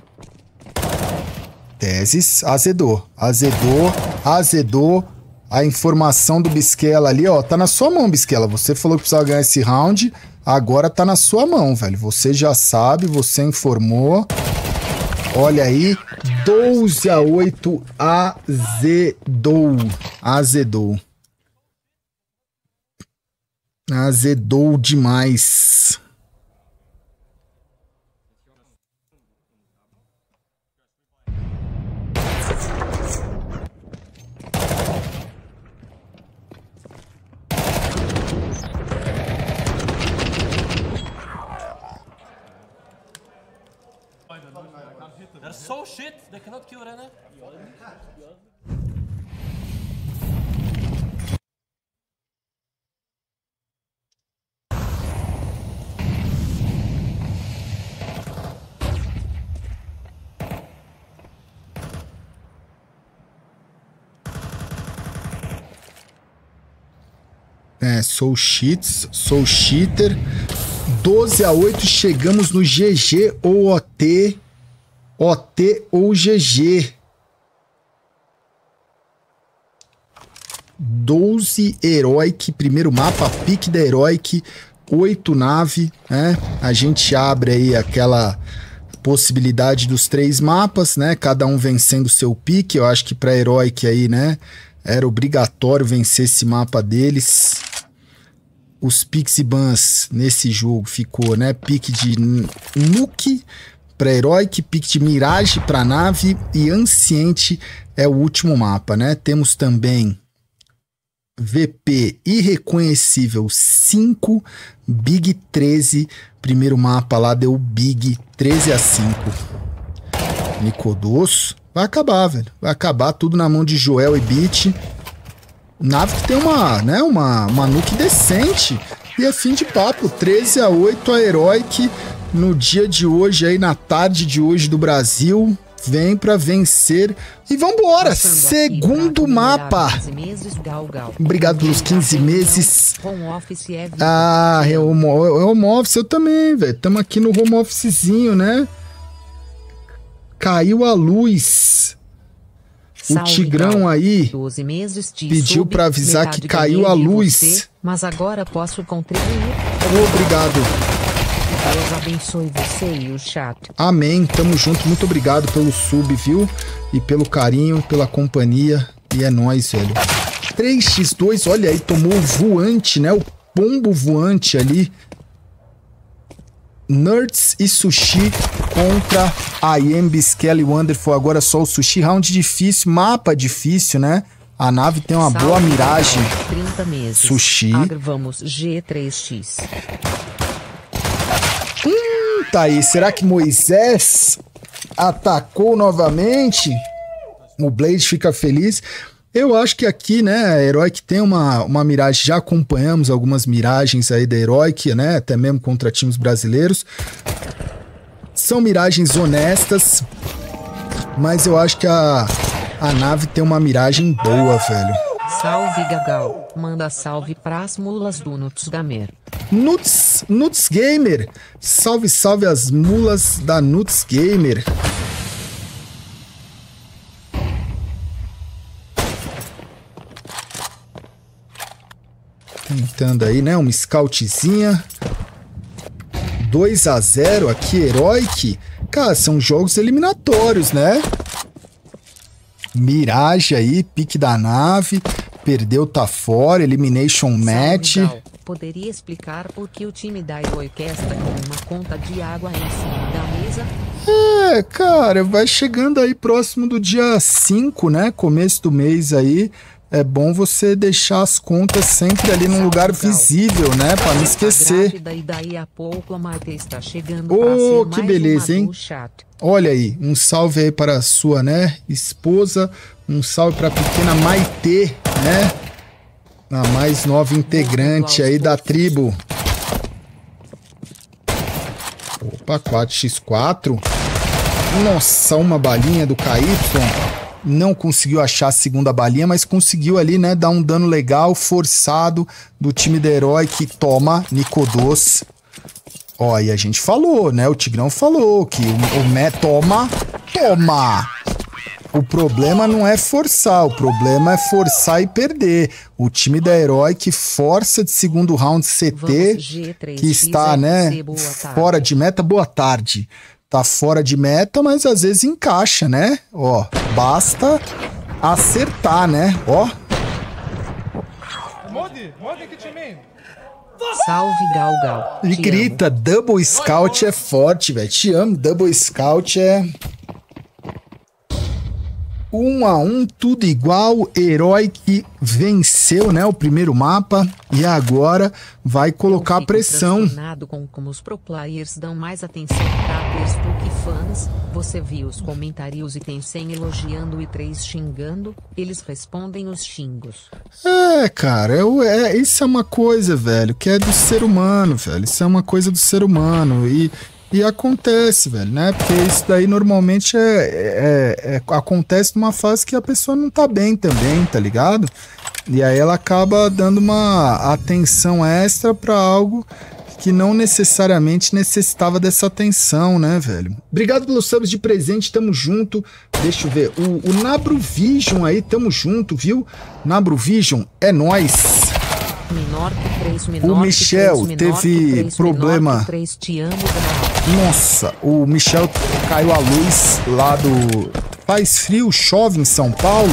Teses, azedou. Azedou, azedou. A informação do Bisquela ali, ó, tá na sua mão, Bisquela. Você falou que precisava ganhar esse round, agora tá na sua mão, velho. Você já sabe, você informou. Olha aí, doze a oito, azedou. Azedou. Azedou demais. They're so shit, they cannot kill Renner. É, sou cheats, sou cheater. doze a oito, chegamos no G G ou O T. O T ou G G. doze Heroic, primeiro mapa, pique da Heroic, oito nave, né? A gente abre aí aquela possibilidade dos três mapas, né? Cada um vencendo o seu pique. Eu acho que pra Heroic aí, né? Era obrigatório vencer esse mapa deles. Os piques e bans nesse jogo ficou, né? Pique de Nuke para Heroic, pique de Mirage para nave e Anciente é o último mapa, né? Temos também V P Irreconhecível cinco, Big treze, primeiro mapa lá deu Big treze a cinco. Nicodos, vai acabar, velho. Vai acabar tudo na mão de Joel e Beat. Nave que tem uma, né, uma, uma nuke decente. E é fim de papo, treze a oito a Heroic no dia de hoje, aí na tarde de hoje do Brasil. Vem pra vencer. E vambora! Segundo mapa. Obrigado pelos quinze meses. Ah, é home, home office, eu também, velho. Tamo aqui no home officezinho, né? Caiu a luz. O Tigrão aí pediu pra avisar que caiu a luz. Mas agora posso contribuir. Obrigado. Deus abençoe você e o chat. Amém, tamo junto, muito obrigado pelo sub, viu? E pelo carinho, pela companhia. E é nóis, velho. três por dois, olha aí, tomou o voante, né? O pombo voante ali. Nerds e Sushi contra I Am Bisquela e Wonderful. Agora só o Sushi. Round difícil, mapa difícil, né? A nave tem uma Salve boa miragem. trinta meses. Sushi. Agravamos G três X. Hum, tá aí. Será que Moisés atacou novamente? O Blade fica feliz. Eu acho que aqui, né, a Heroic tem uma, uma miragem, já acompanhamos algumas miragens aí da Heroic, né, até mesmo contra times brasileiros. São miragens honestas, mas eu acho que a, a nave tem uma miragem boa, velho. Salve, Gagal. Manda salve pras mulas do Nuts Gamer. Nuts, Nuts Gamer. Salve, salve as mulas da Nuts Gamer. Tentando aí, né? Uma scoutzinha. dois a zero aqui, Heroic. Cara, são jogos eliminatórios, né? Mirage aí, pique da nave. Perdeu, tá fora. Elimination Match. Salve, Gal. Poderia explicar por que o time da Heroic está com uma conta de água em cima da mesa? É, cara, vai chegando aí próximo do dia cinco, né? Começo do mês aí. É bom você deixar as contas sempre ali num lugar visível, né? Pra não esquecer. E daí a pouco a Maite está chegando Ô, pra ser que mais beleza, uma hein? do chat. Olha aí, um salve aí para a sua, né, esposa. Um salve para a pequena Maite, né? A mais nova integrante aí da tribo. Opa, quatro por quatro. Nossa, uma balinha do K Y. Não conseguiu achar a segunda balinha, mas conseguiu ali, né, dar um dano legal, forçado do time da Herói que toma Nicodos. Ó, e a gente falou, né, o Tigrão falou que o, o Mé toma, toma. O problema não é forçar, o problema é forçar e perder. O time da Herói que força de segundo round C T, que está, né, fora de meta, boa tarde. Tá fora de meta, mas às vezes encaixa, né? Ó, basta acertar, né? Ó. Salve, Gal Gal. E grita, amo. Double Scout é forte, velho. Te amo, Double Scout é... Um a um, tudo igual. Herói que venceu, né, o primeiro mapa e agora vai colocar pressão. Com como os pro players dão mais atenção para do que fãs. Você viu os comentários e tem cem elogiando e três xingando. Eles respondem os xingos. É, cara, é, é, isso é uma coisa, velho, que é do ser humano, velho. Isso é uma coisa do ser humano e... E acontece, velho, né? Porque isso daí normalmente é, é, é, acontece numa fase que a pessoa não tá bem também, tá ligado? E aí ela acaba dando uma atenção extra pra algo que não necessariamente necessitava dessa atenção, né, velho? Obrigado pelos subs de presente, tamo junto. Deixa eu ver, o, o Nabrovision aí, tamo junto, viu? Nabrovision, é nóis. Menor que três, menor o Michel que três, teve três, problema. Que três, te amo, Nossa, o Michel caiu a luz lá do... Faz frio, chove em São Paulo.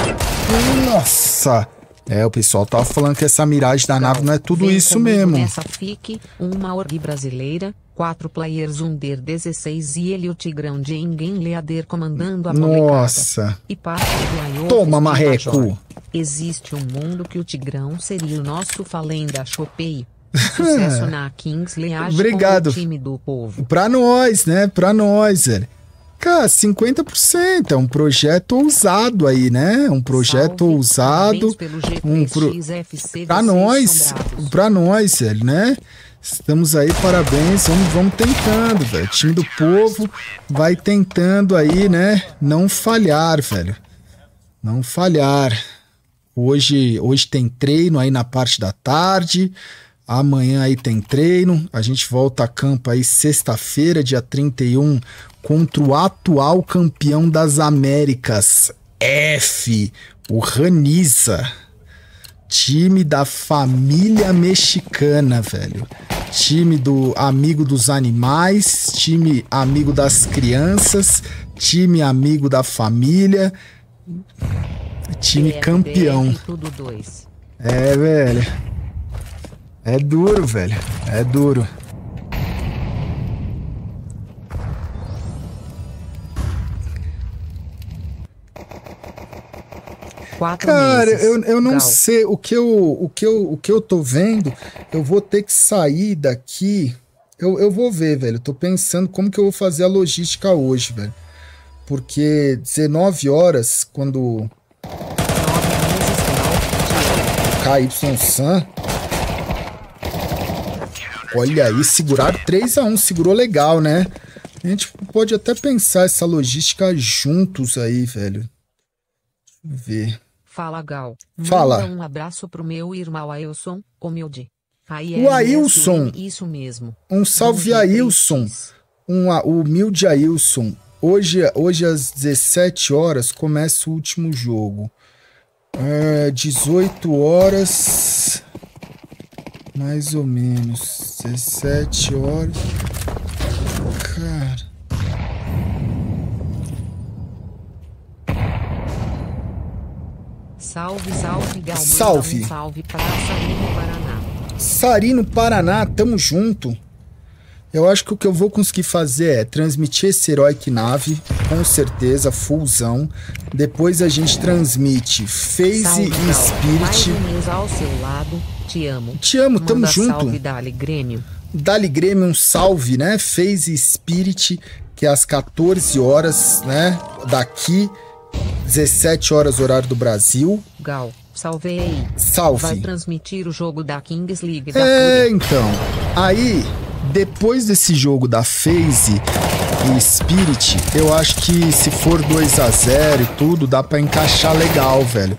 Nossa. É, o pessoal tava falando que essa miragem da nave não é tudo Vem isso mesmo. Nessa fique, uma org brasileira, quatro players, um der dezesseis e ele o Tigrão de Engen Leader comandando a Nossa. E parte do Iowa. Toma, marreco. Existe um mundo que o Tigrão seria o nosso Falenda Chopei. Sucesso na Kingsley. Obrigado. Time do povo. Pra nós, né? Pra nós, velho. Cara, cinquenta por cento é um projeto ousado aí, né? Um projeto Salve, ousado. Um pro... Pra nós, pra nós, velho, né? Estamos aí, parabéns, vamos, vamos tentando, velho. O time do povo vai tentando aí, né? Não falhar, velho. Não falhar. Hoje, hoje tem treino aí na parte da tarde. Amanhã aí tem treino. A gente volta a campo aí sexta-feira, dia trinta e um, contra o atual campeão das Américas, F, o Raniza. Time da família mexicana, velho. Time do amigo dos animais, time amigo das crianças, time amigo da família. Time campeão. É, velho. É duro, velho. É duro. Quatro Cara, meses. eu, eu não Gal. sei. O que, eu, o, que eu, o que eu tô vendo, eu vou ter que sair daqui. Eu, eu vou ver, velho. Eu tô pensando como que eu vou fazer a logística hoje, velho. Porque dezenove horas, quando... K Y Sam. Olha aí, segurar três a um, segurou legal, né? A gente pode até pensar essa logística juntos aí, velho. Deixa eu ver. Fala, Gal. Fala. Manda um abraço pro meu irmão Ailson, humilde. Aí O Ailson. Isso mesmo. Um salve Ailson. Um a- o humilde Ailson. Hoje, hoje às dezessete horas começa o último jogo. É, dezoito horas. Mais ou menos. dezessete horas. Cara. Salve, salve, Gal. Salve. Um salve para Sarino, Paraná. Sarino, Paraná, tamo junto. Eu acho que o que eu vou conseguir fazer é transmitir esse Heroic Nave, com certeza, fullzão. Depois a gente transmite Phase Salve, e Gal. Spirit. Mais um mês ao seu lado, te amo. Te amo, tamo Manda junto. Salve, Dali Grêmio. Dali Grêmio, um salve, né? Phase e Spirit, que é às quatorze horas, né? Daqui, dezessete horas, horário do Brasil. Gal, salve aí. Salve. Vai transmitir o jogo da Kings League da É, Fúria. então. Aí, depois desse jogo da Phase e Spirit, eu acho que se for dois a zero e tudo, dá pra encaixar legal, velho.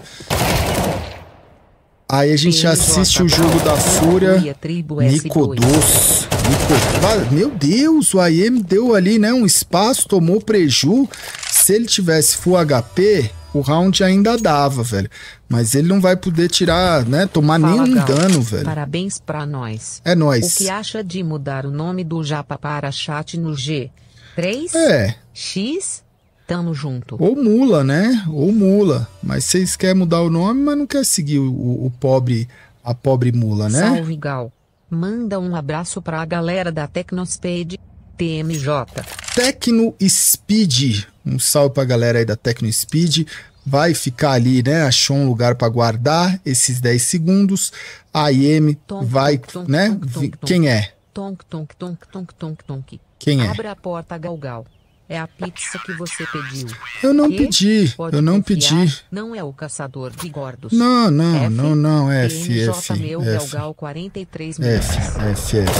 Aí a gente assiste o jogo da Fúria. Nicodos. Nicodos. Meu Deus, o A M deu ali, né, um espaço, tomou preju. Se ele tivesse full H P, o round ainda dava, velho. Mas ele não vai poder tirar, né, tomar Fala, nenhum Gal. dano, velho. Parabéns pra nós. É nóis. O que acha de mudar o nome do Japa para chat no G três? É. X? Tamo junto. Ou mula, né? Ou mula. Mas vocês querem mudar o nome, mas não quer seguir o, o, o pobre, a pobre mula, né? Salve, Gal. Manda um abraço pra galera da Tecnospeed, T M J. Tecno Speed. Um salve pra galera aí da Tecno Speed. Vai ficar ali, né? Achou um lugar pra guardar esses dez segundos. A I M Tonk, vai, tonk, tonk, né? tonk, tonk, tonk. Quem é? Tonk, tonk, tonk, tonk, tonk, tonk. Quem é? Abra a porta, Gal Gal. É a pizza que você pediu. Eu não Que? pedi. Pode Eu não confiar, pedi. Não é o caçador de gordos. Não, não, F, não, não. F, T M J F, meu, F. Gal Gal, quarenta e três milhões. F, F, F. F.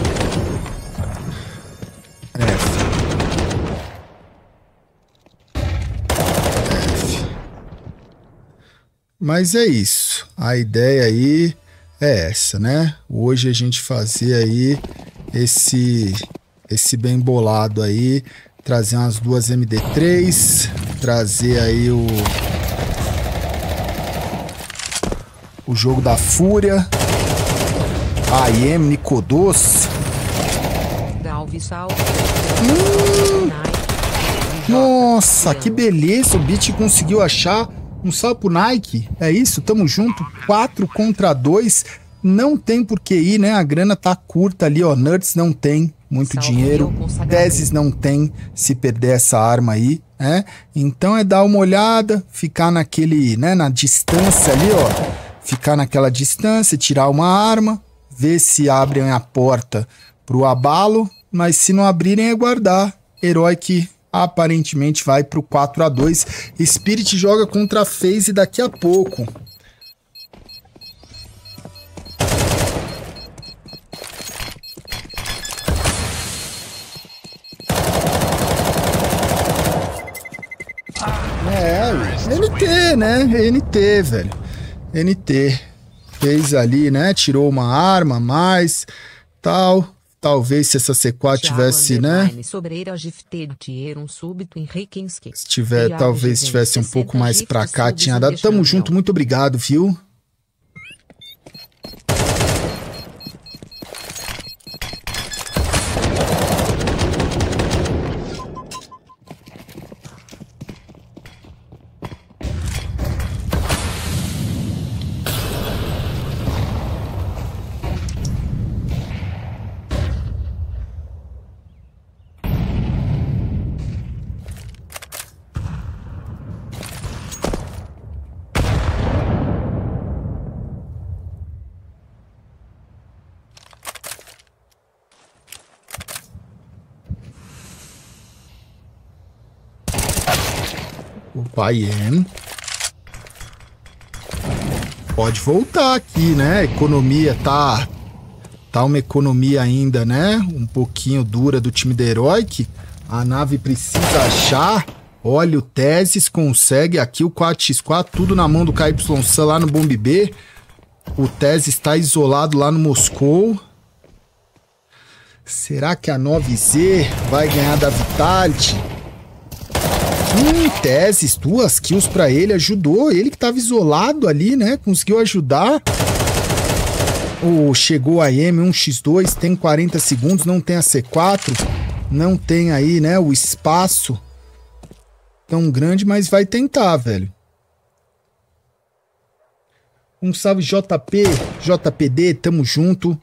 F. Mas é isso. A ideia aí é essa, né? Hoje a gente fazer aí esse esse bem bolado aí, trazer umas duas M D três, trazer aí o o jogo da Fúria, A I M, Nicodos. Salve, salve. Nossa, que beleza, o Beat conseguiu achar um salve pro Nike. É isso, tamo junto, quatro contra dois. Não tem por que ir, né? A grana tá curta ali, ó. Nerds não tem muito Salve, dinheiro. meu consagrado. Teses não tem se perder essa arma aí, né? Então é dar uma olhada, ficar naquele, né? Na distância ali, ó. Ficar naquela distância, tirar uma arma, ver se abrem a porta pro abalo, mas se não abrirem é guardar. Herói que aparentemente vai pro quatro a dois. Spirit joga contra a FaZe daqui a pouco. É, N T, né? N T, velho. N T. Fez ali, né? Tirou uma arma a mais, tal. Talvez se essa C quatro tivesse, né? Se tiver, talvez tivesse um pouco mais pra cá, tinha dado. Tamo junto, muito obrigado, viu? O pai é. Pode voltar aqui, né? A economia tá. Tá uma economia ainda, né? Um pouquinho dura do time da Heroic. A nave precisa achar. Olha, o Teses consegue aqui o quatro por quatro, tudo na mão do K Y Sam lá no Bomb B. O Teses está isolado lá no Moscou. Será que a nove Z vai ganhar da Vitality? Hum, Teses, duas kills pra ele, ajudou. Ele que tava isolado ali, né? Conseguiu ajudar. Oh, chegou a M um por dois, tem quarenta segundos, não tem a C quatro, não tem aí, né, o espaço tão grande, mas vai tentar, velho. Um salve J P, J P D, tamo junto.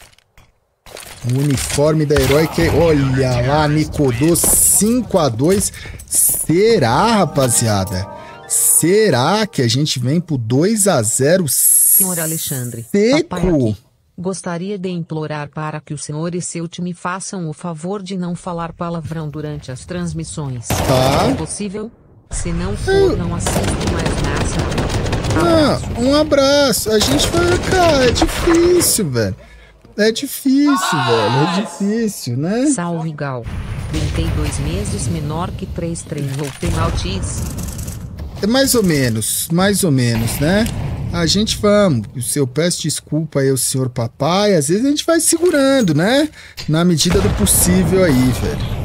O uniforme da Heroic, olha lá, Nicodô, cinco a dois. Será, rapaziada? Será que a gente vem pro dois a zero? Senhor Alexandre, seco? papai aqui. Gostaria de implorar para que o senhor e seu time façam o favor de não falar palavrão durante as transmissões. Tá. É possível? Se não for, não assisto mais nessa. Ah, um abraço. A gente vai, cara, é difícil, velho. É difícil, velho. É difícil, né? Salve, Gal. trinta e dois meses menor que três treinou penaltis. É mais ou menos, mais ou menos, né? A gente vamos. Eu peço desculpa aí ao senhor papai. Às vezes a gente vai segurando, né? Na medida do possível aí, velho.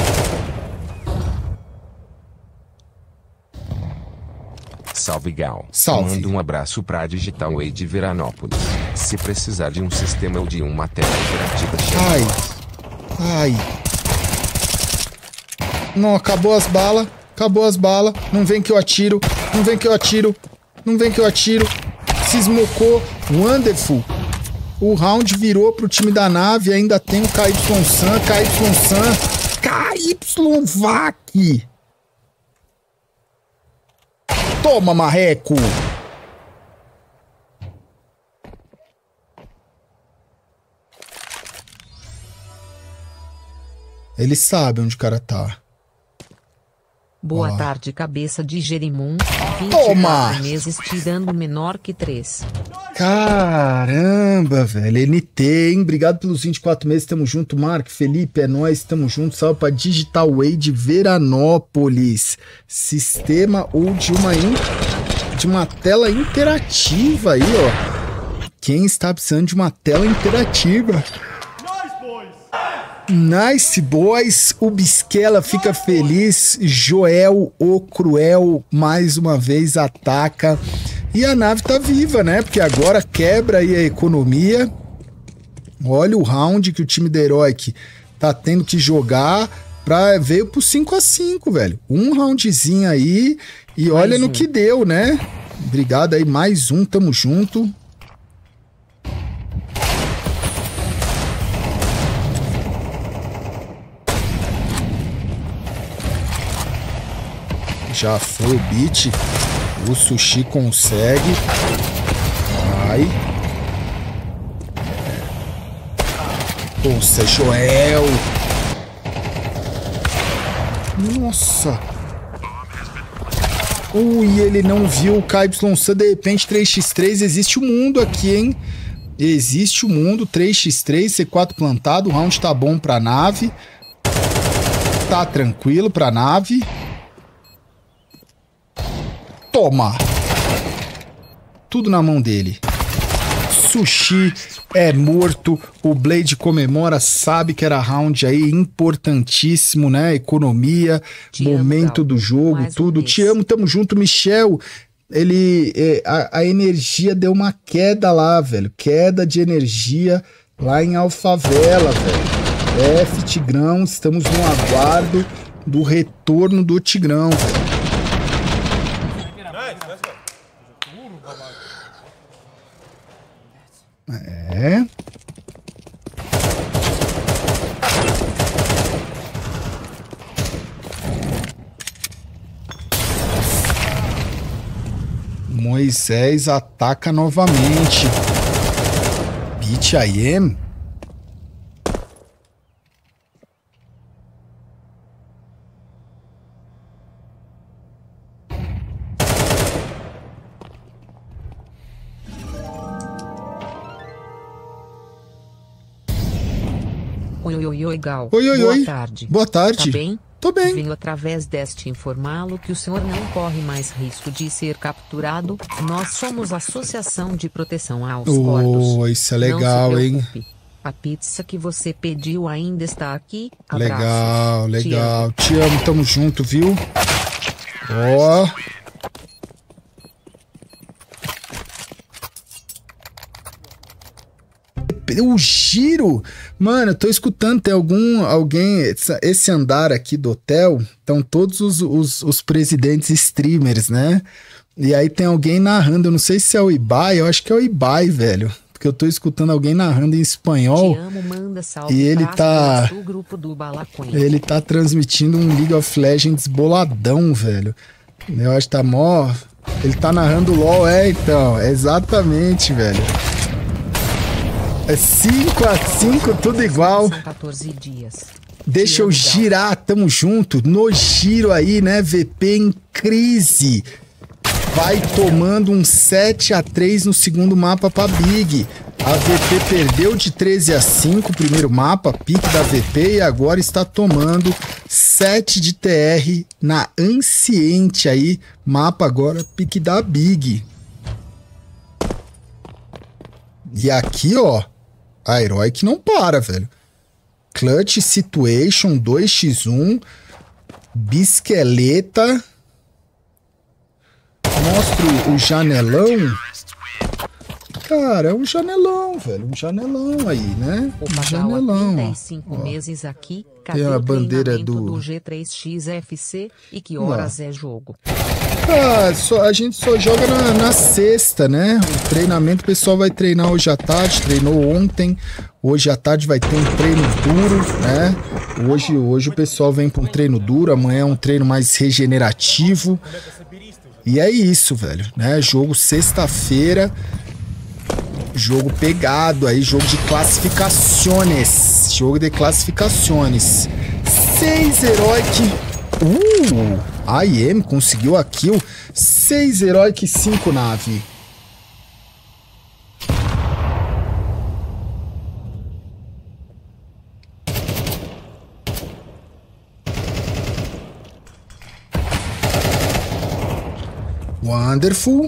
Salve, Gal. Salve. Manda um abraço pra Digital Way de Veranópolis. Se precisar de um sistema ou de uma tela interativa, chama. Ai. Ai. Não, acabou as balas. Acabou as balas. Não vem que eu atiro. Não vem que eu atiro. Não vem que eu atiro. Se esmocou. Wonderful. O round virou pro time da nave. Ainda tem o K Y San. K Y San. K Y Vac. Toma, marreco. Ele sabe onde o cara tá. Boa Ó. tarde, cabeça de Jerimum. Toma! vinte e quatro meses tirando menor que três. Caramba, velho. N T, hein? Obrigado pelos vinte e quatro meses. Tamo junto, Marco. Felipe, é nóis. Tamo junto. Salve pra Digital Way de Veranópolis. Sistema ou de uma, in... de uma tela interativa aí, ó. Quem está precisando de uma tela interativa? Nice Boys, o Bisquela fica feliz, Joel, o Cruel, mais uma vez ataca, e a nave tá viva, né, porque agora quebra aí a economia. Olha o round que o time da Heroic tá tendo que jogar, pra, veio pro cinco a cinco, velho, um roundzinho aí, e olha Mais no um. que deu, né, obrigado aí, mais um, tamo junto. Já foi o beat. O Sushi consegue. Vai. Nossa, Joel. Nossa. Ui, ele não viu o K Y C. De repente, três por três. Existe o mundo aqui, hein? Existe o mundo. três por três. C quatro plantado. O round tá bom pra nave. Tá tranquilo pra nave. Toma! Tudo na mão dele. Sushi é morto. O Blade comemora, sabe que era round aí importantíssimo, né? Economia, Te amo, momento Gal. do jogo, Mais uma tudo. vez. Te amo, tamo junto, Michel. Ele. é, a, a energia deu uma queda lá, velho. Queda de energia lá em Alfavela, velho. F, Tigrão, estamos no aguardo do retorno do Tigrão, velho. É. Moisés ataca novamente. Beat I am. Oi, oi, oi, oi, Gal. Oi, oi, Boa oi. tarde. Boa tarde. Tá bem? Tô bem. Venho através deste informá-lo que o senhor não corre mais risco de ser capturado. Nós somos a Associação de Proteção aos Corpos. Oh, isso é Não se legal, hein? preocupe. A pizza que você pediu ainda está aqui. Abraços. Legal, Te legal. amo. Te amo, tamo junto, viu? Ó. o giro... Mano, eu tô escutando, tem algum... Alguém... Esse andar aqui do hotel, estão todos os, os, os presidentes streamers, né? E aí tem alguém narrando, eu não sei se é o Ibai, eu acho que é o Ibai, velho. Porque eu tô escutando alguém narrando em espanhol. Te amo, manda salve e ele tá... do grupo do ele tá transmitindo um League of Legends boladão, velho. Eu acho que tá mó... Ele tá narrando LOL, é, então. Exatamente, velho. É cinco a cinco, tudo igual. São quatorze dias. Deixa eu girar, tamo junto. No giro aí, né? V P em crise. Vai tomando um sete a três no segundo mapa pra Big. A V P perdeu de treze a cinco o primeiro mapa, pique da V P, e agora está tomando sete de T R na Anciente aí. Mapa agora, pique da Big. E aqui, ó, a Heroic não para, velho. Clutch Situation dois por um. Bisqueleta. Mostra o janelão. Cara, é um janelão, velho. Um janelão aí, né? Um janelão. trinta e cinco meses aqui. Tem a bandeira do... do G três X F C e que horas Não. é jogo? Ah, só, a gente só joga na, na sexta, né? O treinamento, o pessoal vai treinar hoje à tarde, treinou ontem. Hoje à tarde vai ter um treino duro, né? Hoje, hoje o pessoal vem para um treino duro, amanhã é um treino mais regenerativo. E é isso, velho, né? Jogo sexta-feira, jogo pegado aí, jogo de classificações, jogo de classificações. Seis Heroic, uh, I M conseguiu a kill, seis Heroic, cinco nave. Wonderful.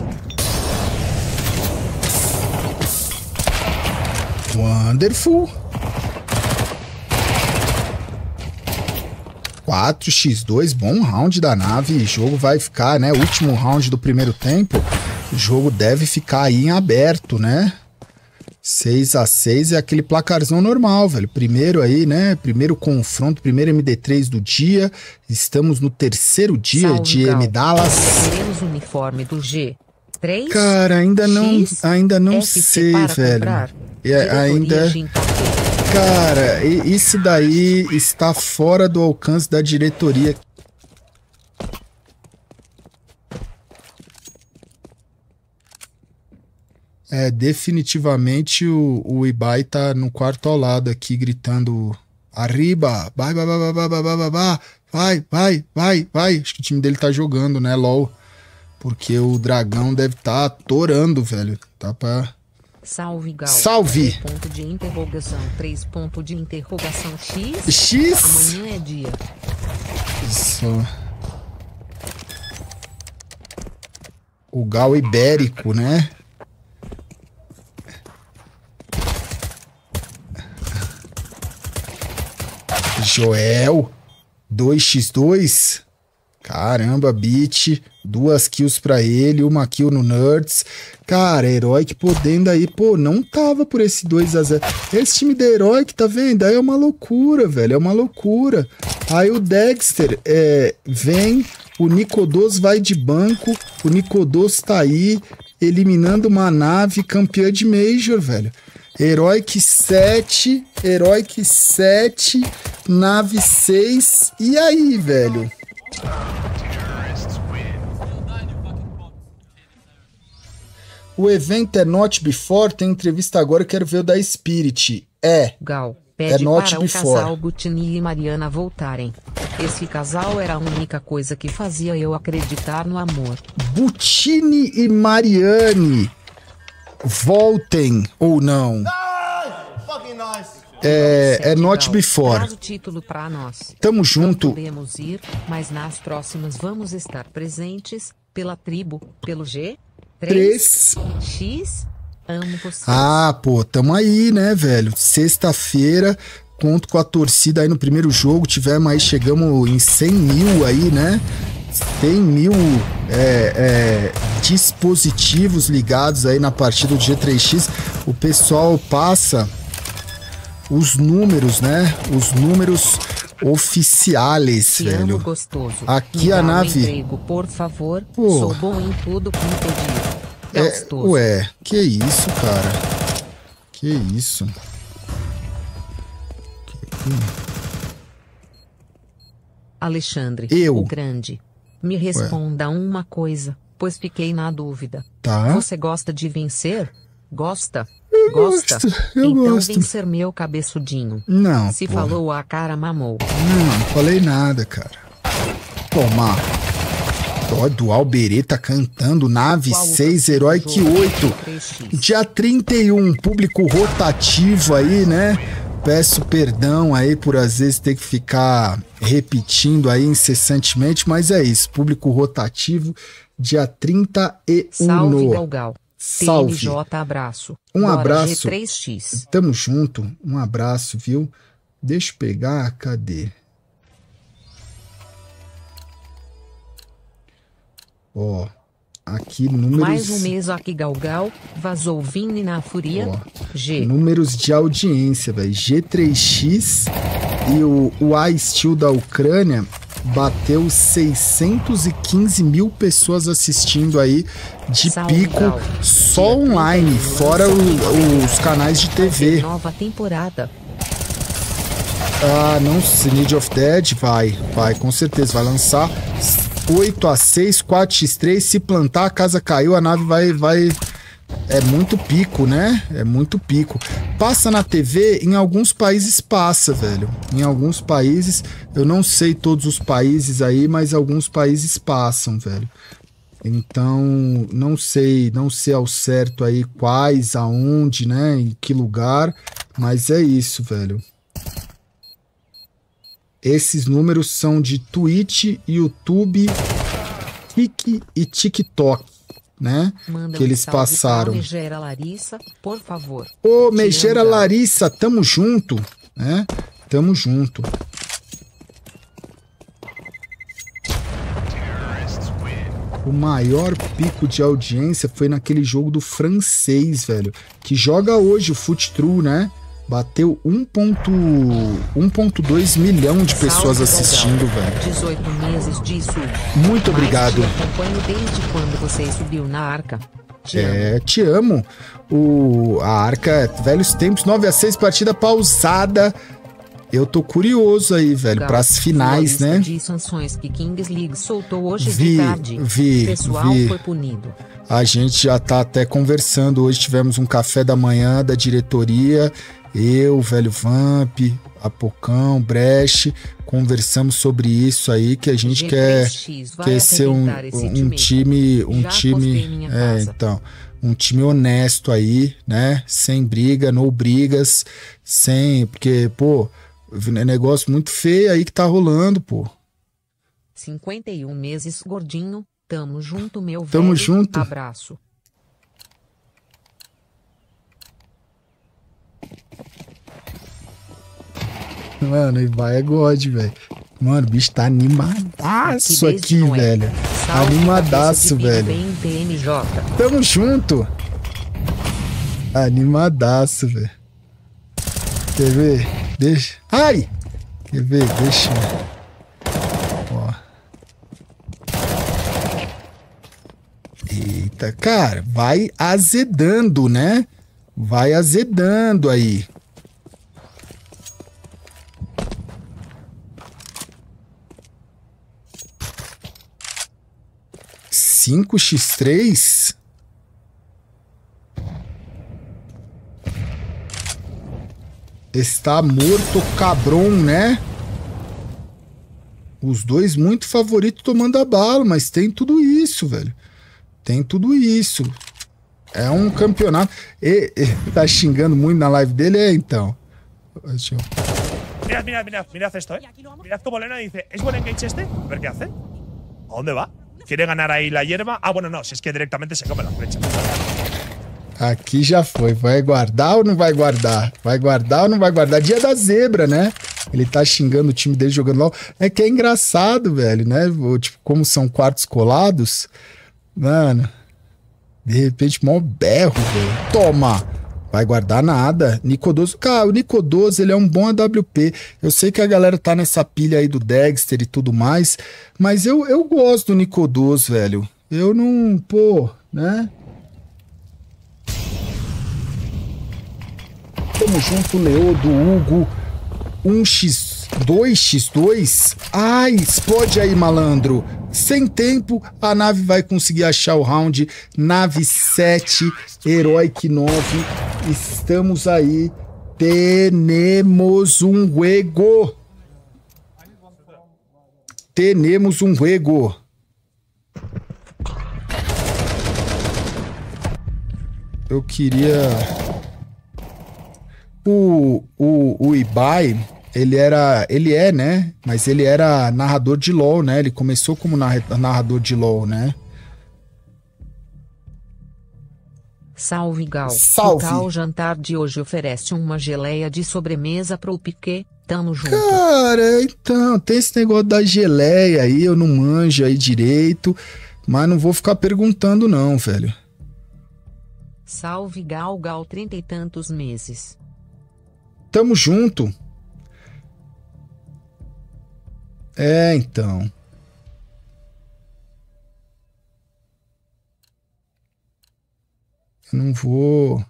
Wonderful. quatro por dois, bom round da nave. O jogo vai ficar, né? Último round do primeiro tempo. O jogo deve ficar aí em aberto, né? seis a seis é aquele placarzão normal, velho. Primeiro aí, né? Primeiro confronto, primeiro M D três do dia. Estamos no terceiro dia Salve, de M Dallas. Queremos o uniforme do G três. Cara, ainda não, ainda não sei, velho. É, ainda. Cara, isso daí está fora do alcance da diretoria. É, definitivamente o, o Ibai tá no quarto ao lado aqui, gritando arriba, vai, vai, vai, vai, vai, vai, vai, vai, vai, vai, vai. Acho que o time dele tá jogando, né, LOL. Porque o dragão deve tá atorando, velho. Tá pra... Salve, Gal. Salve! Ponto de interrogação, três ponto de interrogação X. X? Amanhã é dia. Isso. O Gal ibérico, né? Joel, dois por dois. Caramba, Beat. Duas kills pra ele, uma kill no Nerds. Cara, Heroic podendo aí. Pô, não tava por esse dois a zero. Esse time da Heroic, tá vendo? Aí é uma loucura, velho. É uma loucura. Aí o Dexter é, vem. O Nicodos vai de banco. O Nicodos tá aí, eliminando uma nave campeã de Major, velho. Heroic sete. Heroic sete. Nave seis. E aí, velho? O evento é Not Before, tem entrevista agora, eu quero ver o da Spirit. É. Gal, pede é Not para Before. O casal Butini e Mariana voltarem. Esse casal era a única coisa que fazia eu acreditar no amor. Butini e Mariane voltem ou não? É, é Not Before. Traz o título pra nós. Tamo junto. Não podemos ir, mas nas próximas vamos estar presentes pela tribo, pelo G três X. Amo vocês. Ah, pô, tamo aí, né, velho? Sexta-feira, conto com a torcida aí no primeiro jogo. Tivemos aí, chegamos em cem mil aí, né? cem mil é, é, dispositivos ligados aí na partida do G três X. O pessoal passa os números, né? Os números oficiais, Te velho. amo, gostoso. Aqui Me a dá um nave... emprego, por favor. Pô. Sou bom em tudo que me pedir. É, Gostoso. ué, que isso, cara? Que isso? Alexandre, Eu. o grande. Me responda uma coisa, pois fiquei na dúvida. Tá. Você gosta de vencer? Gosta? Eu Gosta? gosto, eu então gosto. vencer meu cabeçudinho. Não, Se pô. falou, a cara mamou. Não, não falei nada, cara. Toma. Ó, Dual Beretta cantando Nave Qual o seis, jogo? Heroic oito. três X. Dia trinta e um, público rotativo aí, né? Peço perdão aí por às vezes ter que ficar repetindo aí incessantemente, mas é isso. Público rotativo, dia trinta e um. Salve, Galgal. Salve. T M J, abraço. Um Bora, abraço. G três X. Tamo junto. Um abraço, viu? Deixa eu pegar. Cadê? Ó, aqui números... Mais um mês aqui, Galgal. Vazou Vini na Fúria. Ó, G. números de audiência, velho. G três X e o, o iSteel da Ucrânia bateu seiscentos e quinze mil pessoas assistindo aí de Salve, pico Gal. só Dia online, trinta e um, fora lança o- os canais de Vai ter T V. nova temporada. Ah, não sei, Need of Dead vai, vai, com certeza, vai lançar oito a seis, quatro por três, se plantar, a casa caiu, a nave vai, vai, é muito pico, né? É muito pico. Passa na T V, em alguns países passa, velho, em alguns países, eu não sei todos os países aí, mas alguns países passam, velho. Então, não sei, não sei ao certo aí quais, aonde, né, em que lugar, mas é isso, velho. Esses números são de Twitch, YouTube, Kik e TikTok, né? Manda Que um eles salve pra passaram. Megera Larissa, por favor. Ô, Te Megera amo, Gal. Larissa, tamo junto, né? Tamo junto. O maior pico de audiência foi naquele jogo do francês, velho. Que joga hoje o Foot True, né? Bateu um ponto dois milhão de pessoas Salve, assistindo, Galgal. velho. dezoito meses de sub. Muito Mas obrigado. te acompanho desde quando você subiu na arca. Te amo. É, te amo. O, a Arca, velhos tempos, nove a seis, partida pausada. Eu tô curioso aí, velho, Gal, pras finais, sua lista né? de sanções que Kings League soltou hoje Vi, de tarde. vi, O pessoal vi. foi punido. A gente já tá até conversando. Hoje tivemos um café da manhã da diretoria. Eu, velho Vamp, Apocão, Brecht, conversamos sobre isso aí, que a gente G quer, três X vai quer ser um, arrebentar esse um time, um Já time, postei minha é, casa. então, um time honesto aí, né? Sem briga, no brigas, sem, porque, pô, é negócio muito feio aí que tá rolando, pô. cinquenta e um meses, gordinho. Tamo junto, meu velho. Tamo junto. Abraço. Mano, e vai é God, velho. Mano, o bicho tá animadaço Aqui aqui, desde Noé. velho. Salve, Animadaço, cabeça de velho. Big Ben T M J. Tamo junto. Animadaço, velho. Quer ver? Deixa. Ai! Quer ver? Deixa. Ó. Eita, cara, vai azedando, né? Vai azedando aí. cinco por três? Está morto cabrão, né? Os dois muito favoritos tomando a bala, mas tem tudo isso, velho. Tem tudo isso. É um campeonato. E, e, tá xingando muito na live dele, é então. Deixa eu... Mirad, mirad, mirad, mirad esto, ¿eh? Mirad cómo Lena dice, ¿es buen engage este? A ver qué hace. ¿A dónde va? ¿Quiere ganar ahí la hierba? Ah, bueno, no, si es que directamente se come la flecha. Aqui já foi. Vai guardar ou não vai guardar? Vai guardar ou não vai guardar? Dia da zebra, né? Ele tá xingando o time dele jogando LOL. É que é engraçado, velho, né? Tipo, como são quartos colados, mano, de repente, mó berro, velho. Toma! Vai guardar nada. Nicodoso, cara, o Nicodoso, ele é um bom A W P. Eu sei que a galera tá nessa pilha aí do Dexter e tudo mais, mas eu, eu gosto do Nicodoso, velho. Eu não, pô, né? Tamo junto, Leo, do Hugo. um x dois x dois. Ai, explode aí, malandro. Sem tempo, a nave vai conseguir achar o round. Nave sete, Heroic nove. Estamos aí. Tenemos um juego. Tenemos um juego. Eu queria... O, o, o Ibai, ele era, ele é, né? Mas ele era narrador de LoL, né? Ele começou como narrador de LoL, né? Salve, Gal. Salve. O jantar de hoje oferece uma geleia de sobremesa pro Piquet. Tamo junto. Cara, então, tem esse negócio da geleia aí, eu não manjo aí direito, mas não vou ficar perguntando não, velho. Salve, Gal, Gal, trinta e tantos meses. Tamo junto. É, então. Eu não vou...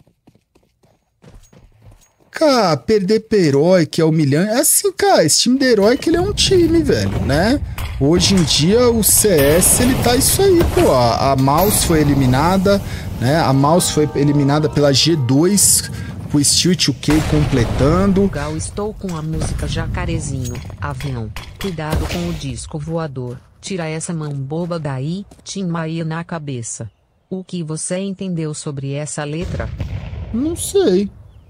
Cara, perder pro Heroic é humilhante. É assim, cara, esse time do Heroic, ele é um time, velho, né? Hoje em dia, o C S, ele tá isso aí, pô. A, a Mouse foi eliminada, né? A Mouse foi eliminada pela G dois... O Steel dois K completando. Gal, estou com a música Jacarezinho, avião. Cuidado com o disco voador. Tira essa mão boba daí, Tim Maia na cabeça. O que você entendeu sobre essa letra? Não sei.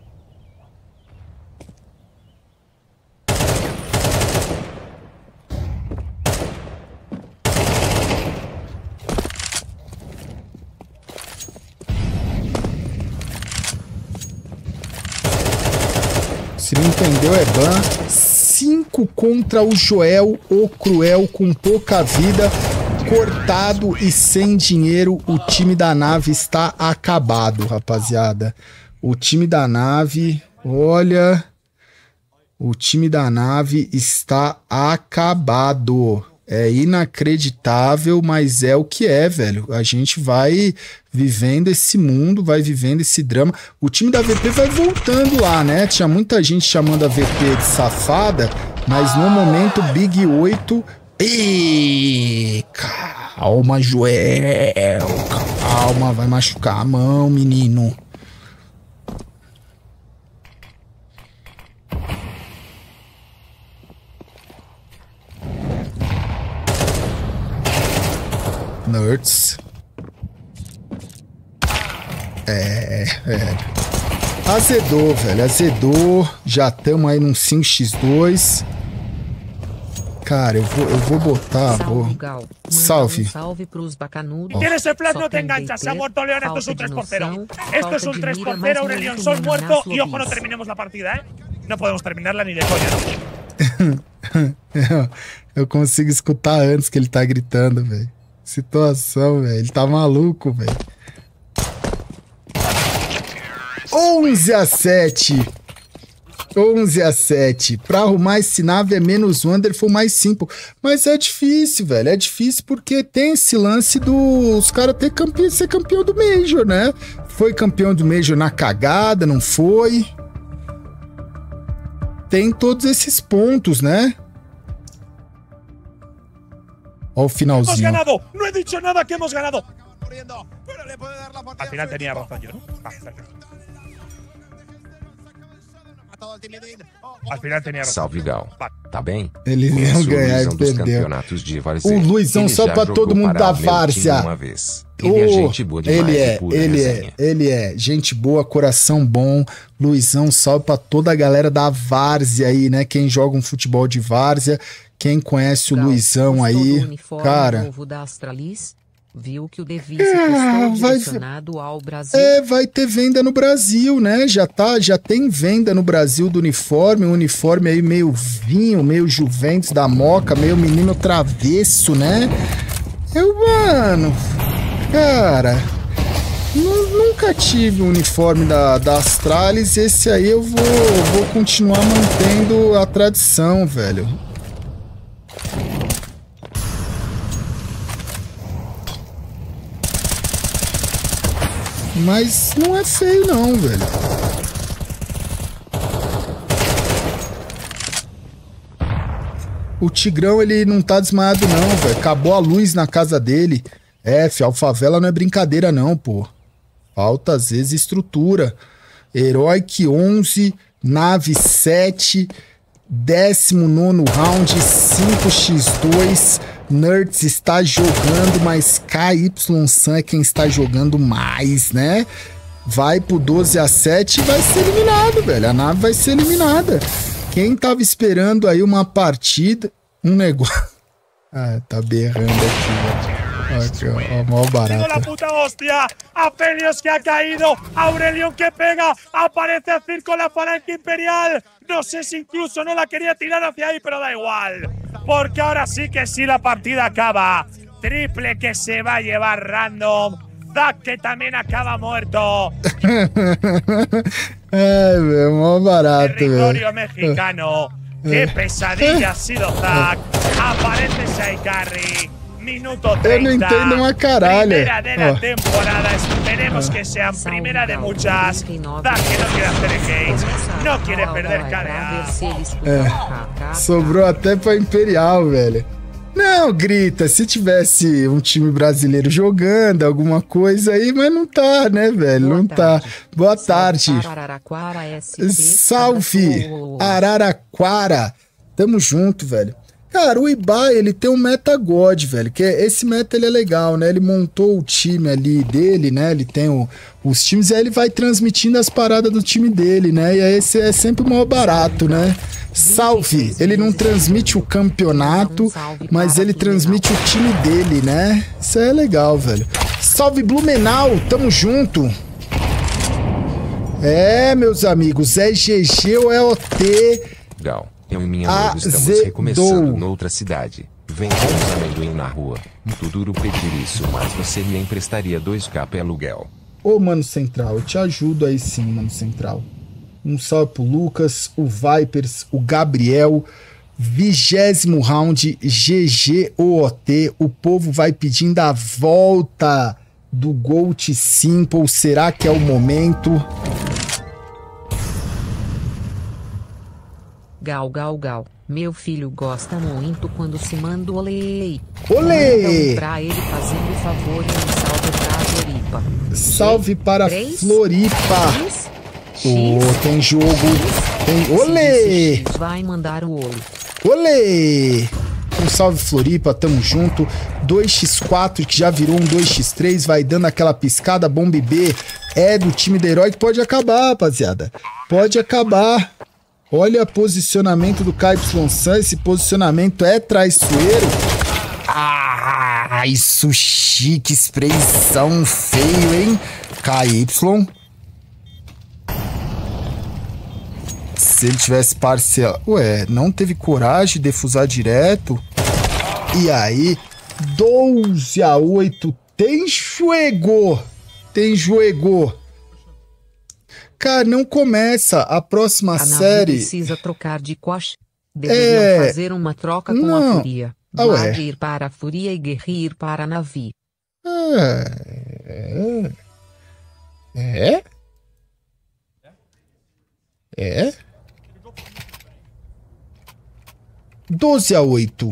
Se não entendeu, é ban. cinco contra o Joel, o Cruel, com pouca vida, cortado e sem dinheiro. O time da nave está acabado, rapaziada. O time da nave, olha... O time da nave está acabado. É inacreditável, mas é o que é, velho. A gente vai vivendo esse mundo, vai vivendo esse drama. O time da V P vai voltando lá, né? Tinha muita gente chamando a V P de safada, mas no momento Big oito... Ih, calma, Joel. Calma, vai machucar a mão, menino. Nerds. É, é. Azedou, velho. Azedou. Já estamos aí num cinco por dois. Cara, eu vou, eu vou botar. Salve, vou... Gal. Salve. Um salve pros bacanudos. Tienes el flash, Só no te tem enganchas. Se ha D T, muerto León, esto es un falta tres de por cero. noção, Esto falta es un de tres mira, por mais cero. Aurelion muito Sol nas muerto. Y ojo, no lobbies. terminemos la partida, ¿eh? No podemos terminarla ni de coña. eu, eu consigo escutar antes que ele tá gritando, velho. Situação, velho. Ele tá maluco, velho. onze a sete. onze a sete. Pra arrumar esse nave é menos Wonderful, mais cinco. Mas é difícil, velho. É difícil porque tem esse lance dos caras ter campeão, ser campeão do Major, né? Foi campeão do Major na cagada, não foi? Tem todos esses pontos, né? Ó o finalzinho. Hemos ganado. No he dicho nada que hemos ganado. Al final tenía razón yo, ¿no? Ah, perfecto. Al final tenía razón. Salve, Gal. Tá bem? Ele não Conheço o ganhar e Luizão dos perdeu. campeonatos de Várzea. O Luizão Ele só já pra jogou todo mundo para da o meu time Várzea. uma vez. Ele é gente boa demais. Ele é, e pura ele resenha. é, ele é. Gente boa, coração bom. Luizão, salve pra toda a galera da Várzea aí, né? Quem joga um futebol de Várzea, quem conhece o Gal, Luizão gostou aí. do uniforme Cara, novo da Astralis? Viu que o Device postou vai- direcionado ao Brasil. É, vai ter venda no Brasil, né? Já tá, já tem venda no Brasil do uniforme, um uniforme aí meio vinho, meio Juventus da Moca, meio menino travesso, né? Eu, mano, cara, nu- nunca tive um uniforme da, da Astralis, esse aí eu vou, vou continuar mantendo a tradição, velho. Mas não é feio não, velho. O Tigrão, ele não tá desmaiado não, velho. Acabou a luz na casa dele. É, fi, Alfavela não é brincadeira não, pô. Falta às vezes estrutura. Heroic onze, nave sete, décimo nono round, cinco por dois. Nerds está jogando, mas K Y Sun é quem está jogando mais, né? Vai pro doze a sete e vai ser eliminado, velho. A nave vai ser eliminada. Quem tava esperando aí uma partida, um negócio... Ah, tá berrando aqui, velho. Aqui, ó, ó, mó ¡Sigo la barata. puta hostia! ¡Aphelios que ha caído! ¡Aurelion que pega! ¡Aparece Azir con la falange imperial! No sé si incluso no la quería tirar hacia ahí, pero da igual. Porque ahora sí que sí la partida acaba. Triple que se va a llevar Random. Zack que también acaba muerto. Ai, velho, mó barato, Territorio velho. mexicano. ¡Qué pesadilla ha sido Zack! Aparece Shaikarri. Minuto treinta. Eu não entendo uma caralho. Primera de la Ó. temporada. Esperemos que sean primera de muchas. Zack que no quiere hacer engage. No quiere perder K D A. É, sobrou até pra Imperial, velho. Não, grita, se tivesse um time brasileiro jogando, alguma coisa aí, mas não tá, né, velho? Boa não tarde. tá. Boa tarde. Salve para Araraquara, S P. Salve, Abraço. Araraquara. Tamo junto, velho. Cara, o Ibai, ele tem um meta God, velho, que é- esse meta ele é legal, né? Ele montou o time ali dele, né? Ele tem o- os times e aí ele vai transmitindo as paradas do time dele, né? E aí esse é sempre o maior barato, né? Salve! Ele não transmite o campeonato, mas ele transmite o time dele, né? Isso é legal, velho. Salve Blumenau, tamo junto. É, meus amigos, é G G ou é O T? Gal, eu e minha Azedou. noiva estamos recomeçando noutra cidade. Vendemos amendoim na rua. Muito duro pedir isso, mas você me emprestaria dois K P aluguel. Ô, Mano Central, eu te ajudo aí sim, Mano Central. Um salve pro Lucas, o Vipers, o Gabriel. Vigésimo round, G G O O T. O povo vai pedindo a volta do Gold Simple. Será que é o momento? Gal, gal, gal. Meu filho gosta muito quando se manda o olê. Olê! Manda um pra ele fazendo o favor e um salve pra Floripa. Salve para Três, Floripa. X, Ô, X, tem jogo. Tem... se Olê! disse X, vai mandar o olho. Olê! Um salve Floripa, tamo junto. dois por quatro que já virou um dois por três, vai dando aquela piscada. Bomb B é do time da Herói que pode acabar, rapaziada. Pode acabar. Olha o posicionamento do K Y Sun. Esse posicionamento é traiçoeiro. Ah, isso chique, sprayzão feio, hein? K Y. Se ele tivesse parcial... Ué, não teve coragem de defusar direto. E aí, doze a oito. Tem jogo. Tem jogo. Cara, não começa a próxima A nave série. precisa trocar de quash. Deveriam É, fazer uma troca com não. a Fúria. Ah, ué. Guerreir para a Fúria e guerreir para a Navi. É. É? É? doze a oito.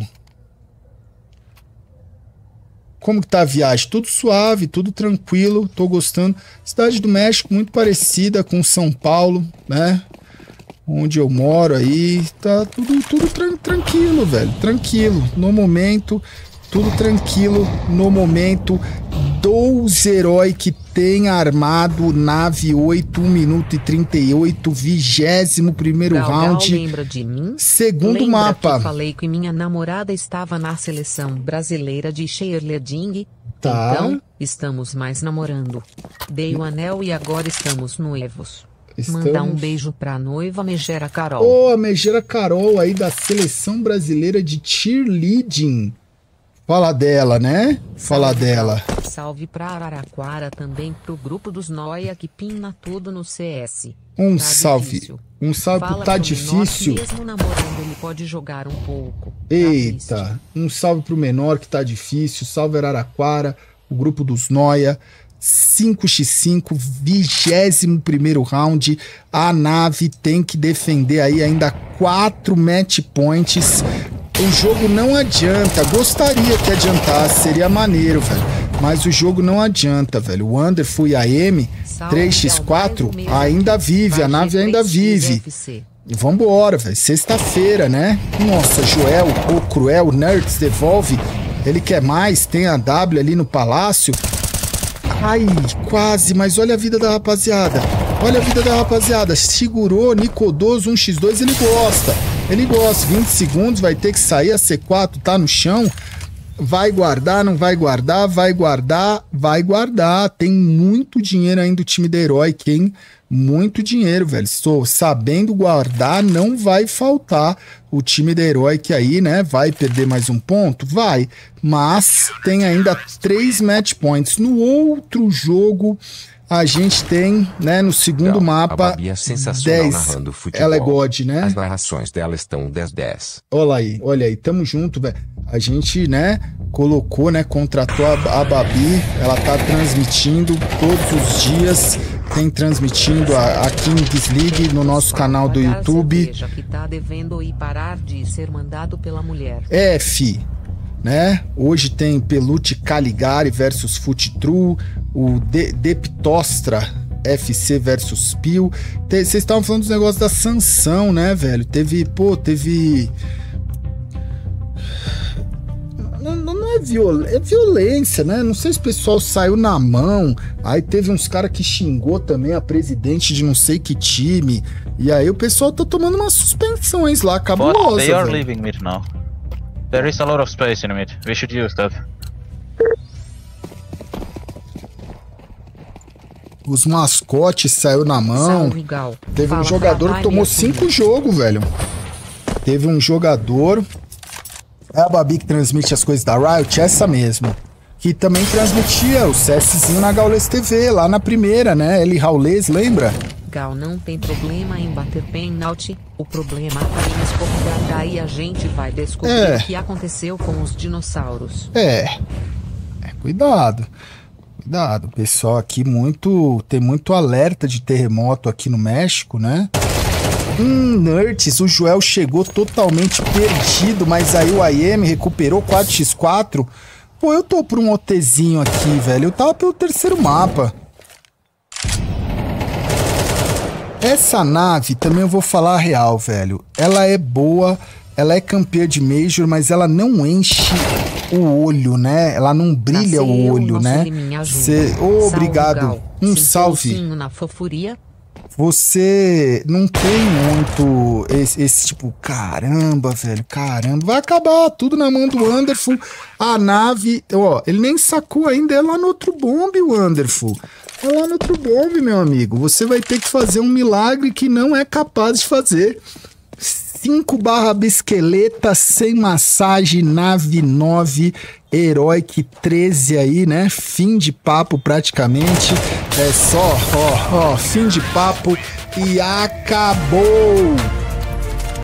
Como que tá a viagem? Tudo suave, tudo tranquilo, tô gostando. Cidade do México muito parecida com São Paulo, né? Onde eu moro aí, tá tudo, tudo tran tranquilo, velho. Tranquilo, no momento, tudo tranquilo, no momento. doze herói que tem armado, nave oito, um minuto e trinta e oito, vigésimo primeiro Gal, Gal, round, lembra de mim? segundo Lembra mapa. que falei que minha namorada estava na seleção brasileira de cheerleading? Tá. Então, estamos mais namorando. Dei o anel e agora estamos noivos. Estamos... Manda um beijo pra noiva Megera Carol. Ô, oh, a Megera Carol aí da Seleção Brasileira de Cheerleading. Fala dela, né? Fala salve, dela. Salve pra Araraquara também, pro grupo dos Noia que pina tudo no C S. Um tá salve. Difícil. Um salve Fala pro Tá pro Difícil. Mesmo namorando ele pode jogar um pouco. Eita, tá um salve pro menor que tá difícil. Salve Araraquara, o grupo dos Noia. cinco por cinco, vigésimo primeiro round. A nave tem que defender aí ainda quatro match points. O jogo não adianta. Gostaria que adiantasse, seria maneiro, velho. Mas o jogo não adianta, velho. O Wonderful e a M, três por quatro, ainda vive. A nave ainda vive. E vambora, velho. Sexta-feira, né? Nossa, Joel, o Cruel, Nerds devolve. Ele quer mais. Tem a W ali no palácio. Ai, quase. Mas olha a vida da rapaziada. Olha a vida da rapaziada. Segurou, Nicodoso, um por dois. Ele gosta. Ele gosta. vinte segundos. Vai ter que sair. A C quatro tá no chão. Vai guardar, não vai guardar, vai guardar, vai guardar. Tem muito dinheiro ainda o time da Heroic, hein? Muito dinheiro, velho. Estou sabendo guardar, não vai faltar o time da Heroic aí, né? Vai perder mais um ponto? Vai. Mas tem ainda três match points. No outro jogo, a gente tem, né, no segundo Não, mapa, a Babi é sensacional dez. Narrando futebol. Ela é God, né? As narrações dela estão dez dez. Olha aí, olha aí, tamo junto, velho. A gente, né, colocou, né, contratou a, a Babi, ela tá transmitindo todos os dias, tem transmitindo a, a Kings League no nosso canal do YouTube. Que tá devendo ir parar de ser mandado pela mulher. É, fi, né? Hoje tem Pelute Caligari versus Foot True, o De Deptostra F C versus Pio. Vocês estavam falando dos negócios da sanção, né, velho? Teve, pô, teve... Não, não é, viol... é violência, né? Não sei se o pessoal saiu na mão. Aí teve uns caras que xingou também a presidente de não sei que time. E aí o pessoal tá tomando umas suspensões lá, cabulosa. But they are velho. leaving mid now. There is a lot of space in mid. We should use that. Os mascotes saiu na mão. Salve, Gal. Teve Fala um jogador que tomou cinco jogos, velho. Teve um jogador... É a Babi que transmite as coisas da Riot, essa mesmo. Que também transmitia o CSzinho na Gaules T V, lá na primeira, né? Ele Raulês, lembra? Gal não tem problema em bater pênalti. O problema tá em escorregar. Daí a gente vai descobrir É. o que aconteceu com os dinossauros. É. É, cuidado. Cuidado. O pessoal aqui muito... Tem muito alerta de terremoto aqui no México, né? Hum, Nerds, o Joel chegou totalmente perdido, mas aí o I M recuperou quatro por quatro. Pô, eu tô por um OTzinho aqui, velho. Eu tava pelo terceiro mapa. Essa nave, também eu vou falar a real, velho. Ela é boa, ela é campeã de Major, mas ela não enche o olho, né? Ela não brilha o olho, né? Cê... Oh, obrigado. Um salve. Na fofuria. Você não tem muito esse, esse tipo, caramba, velho, caramba. Vai acabar tudo na mão do Wonderful. A nave, ó, ele nem sacou ainda, é lá no outro bombe, o Wonderful. É lá no outro bombe, meu amigo. Você vai ter que fazer um milagre que não é capaz de fazer. cinco barra bisqueleta, sem massagem, nave nove, Heroic treze aí, né? Fim de papo praticamente. É só, ó, ó, fim de papo e acabou!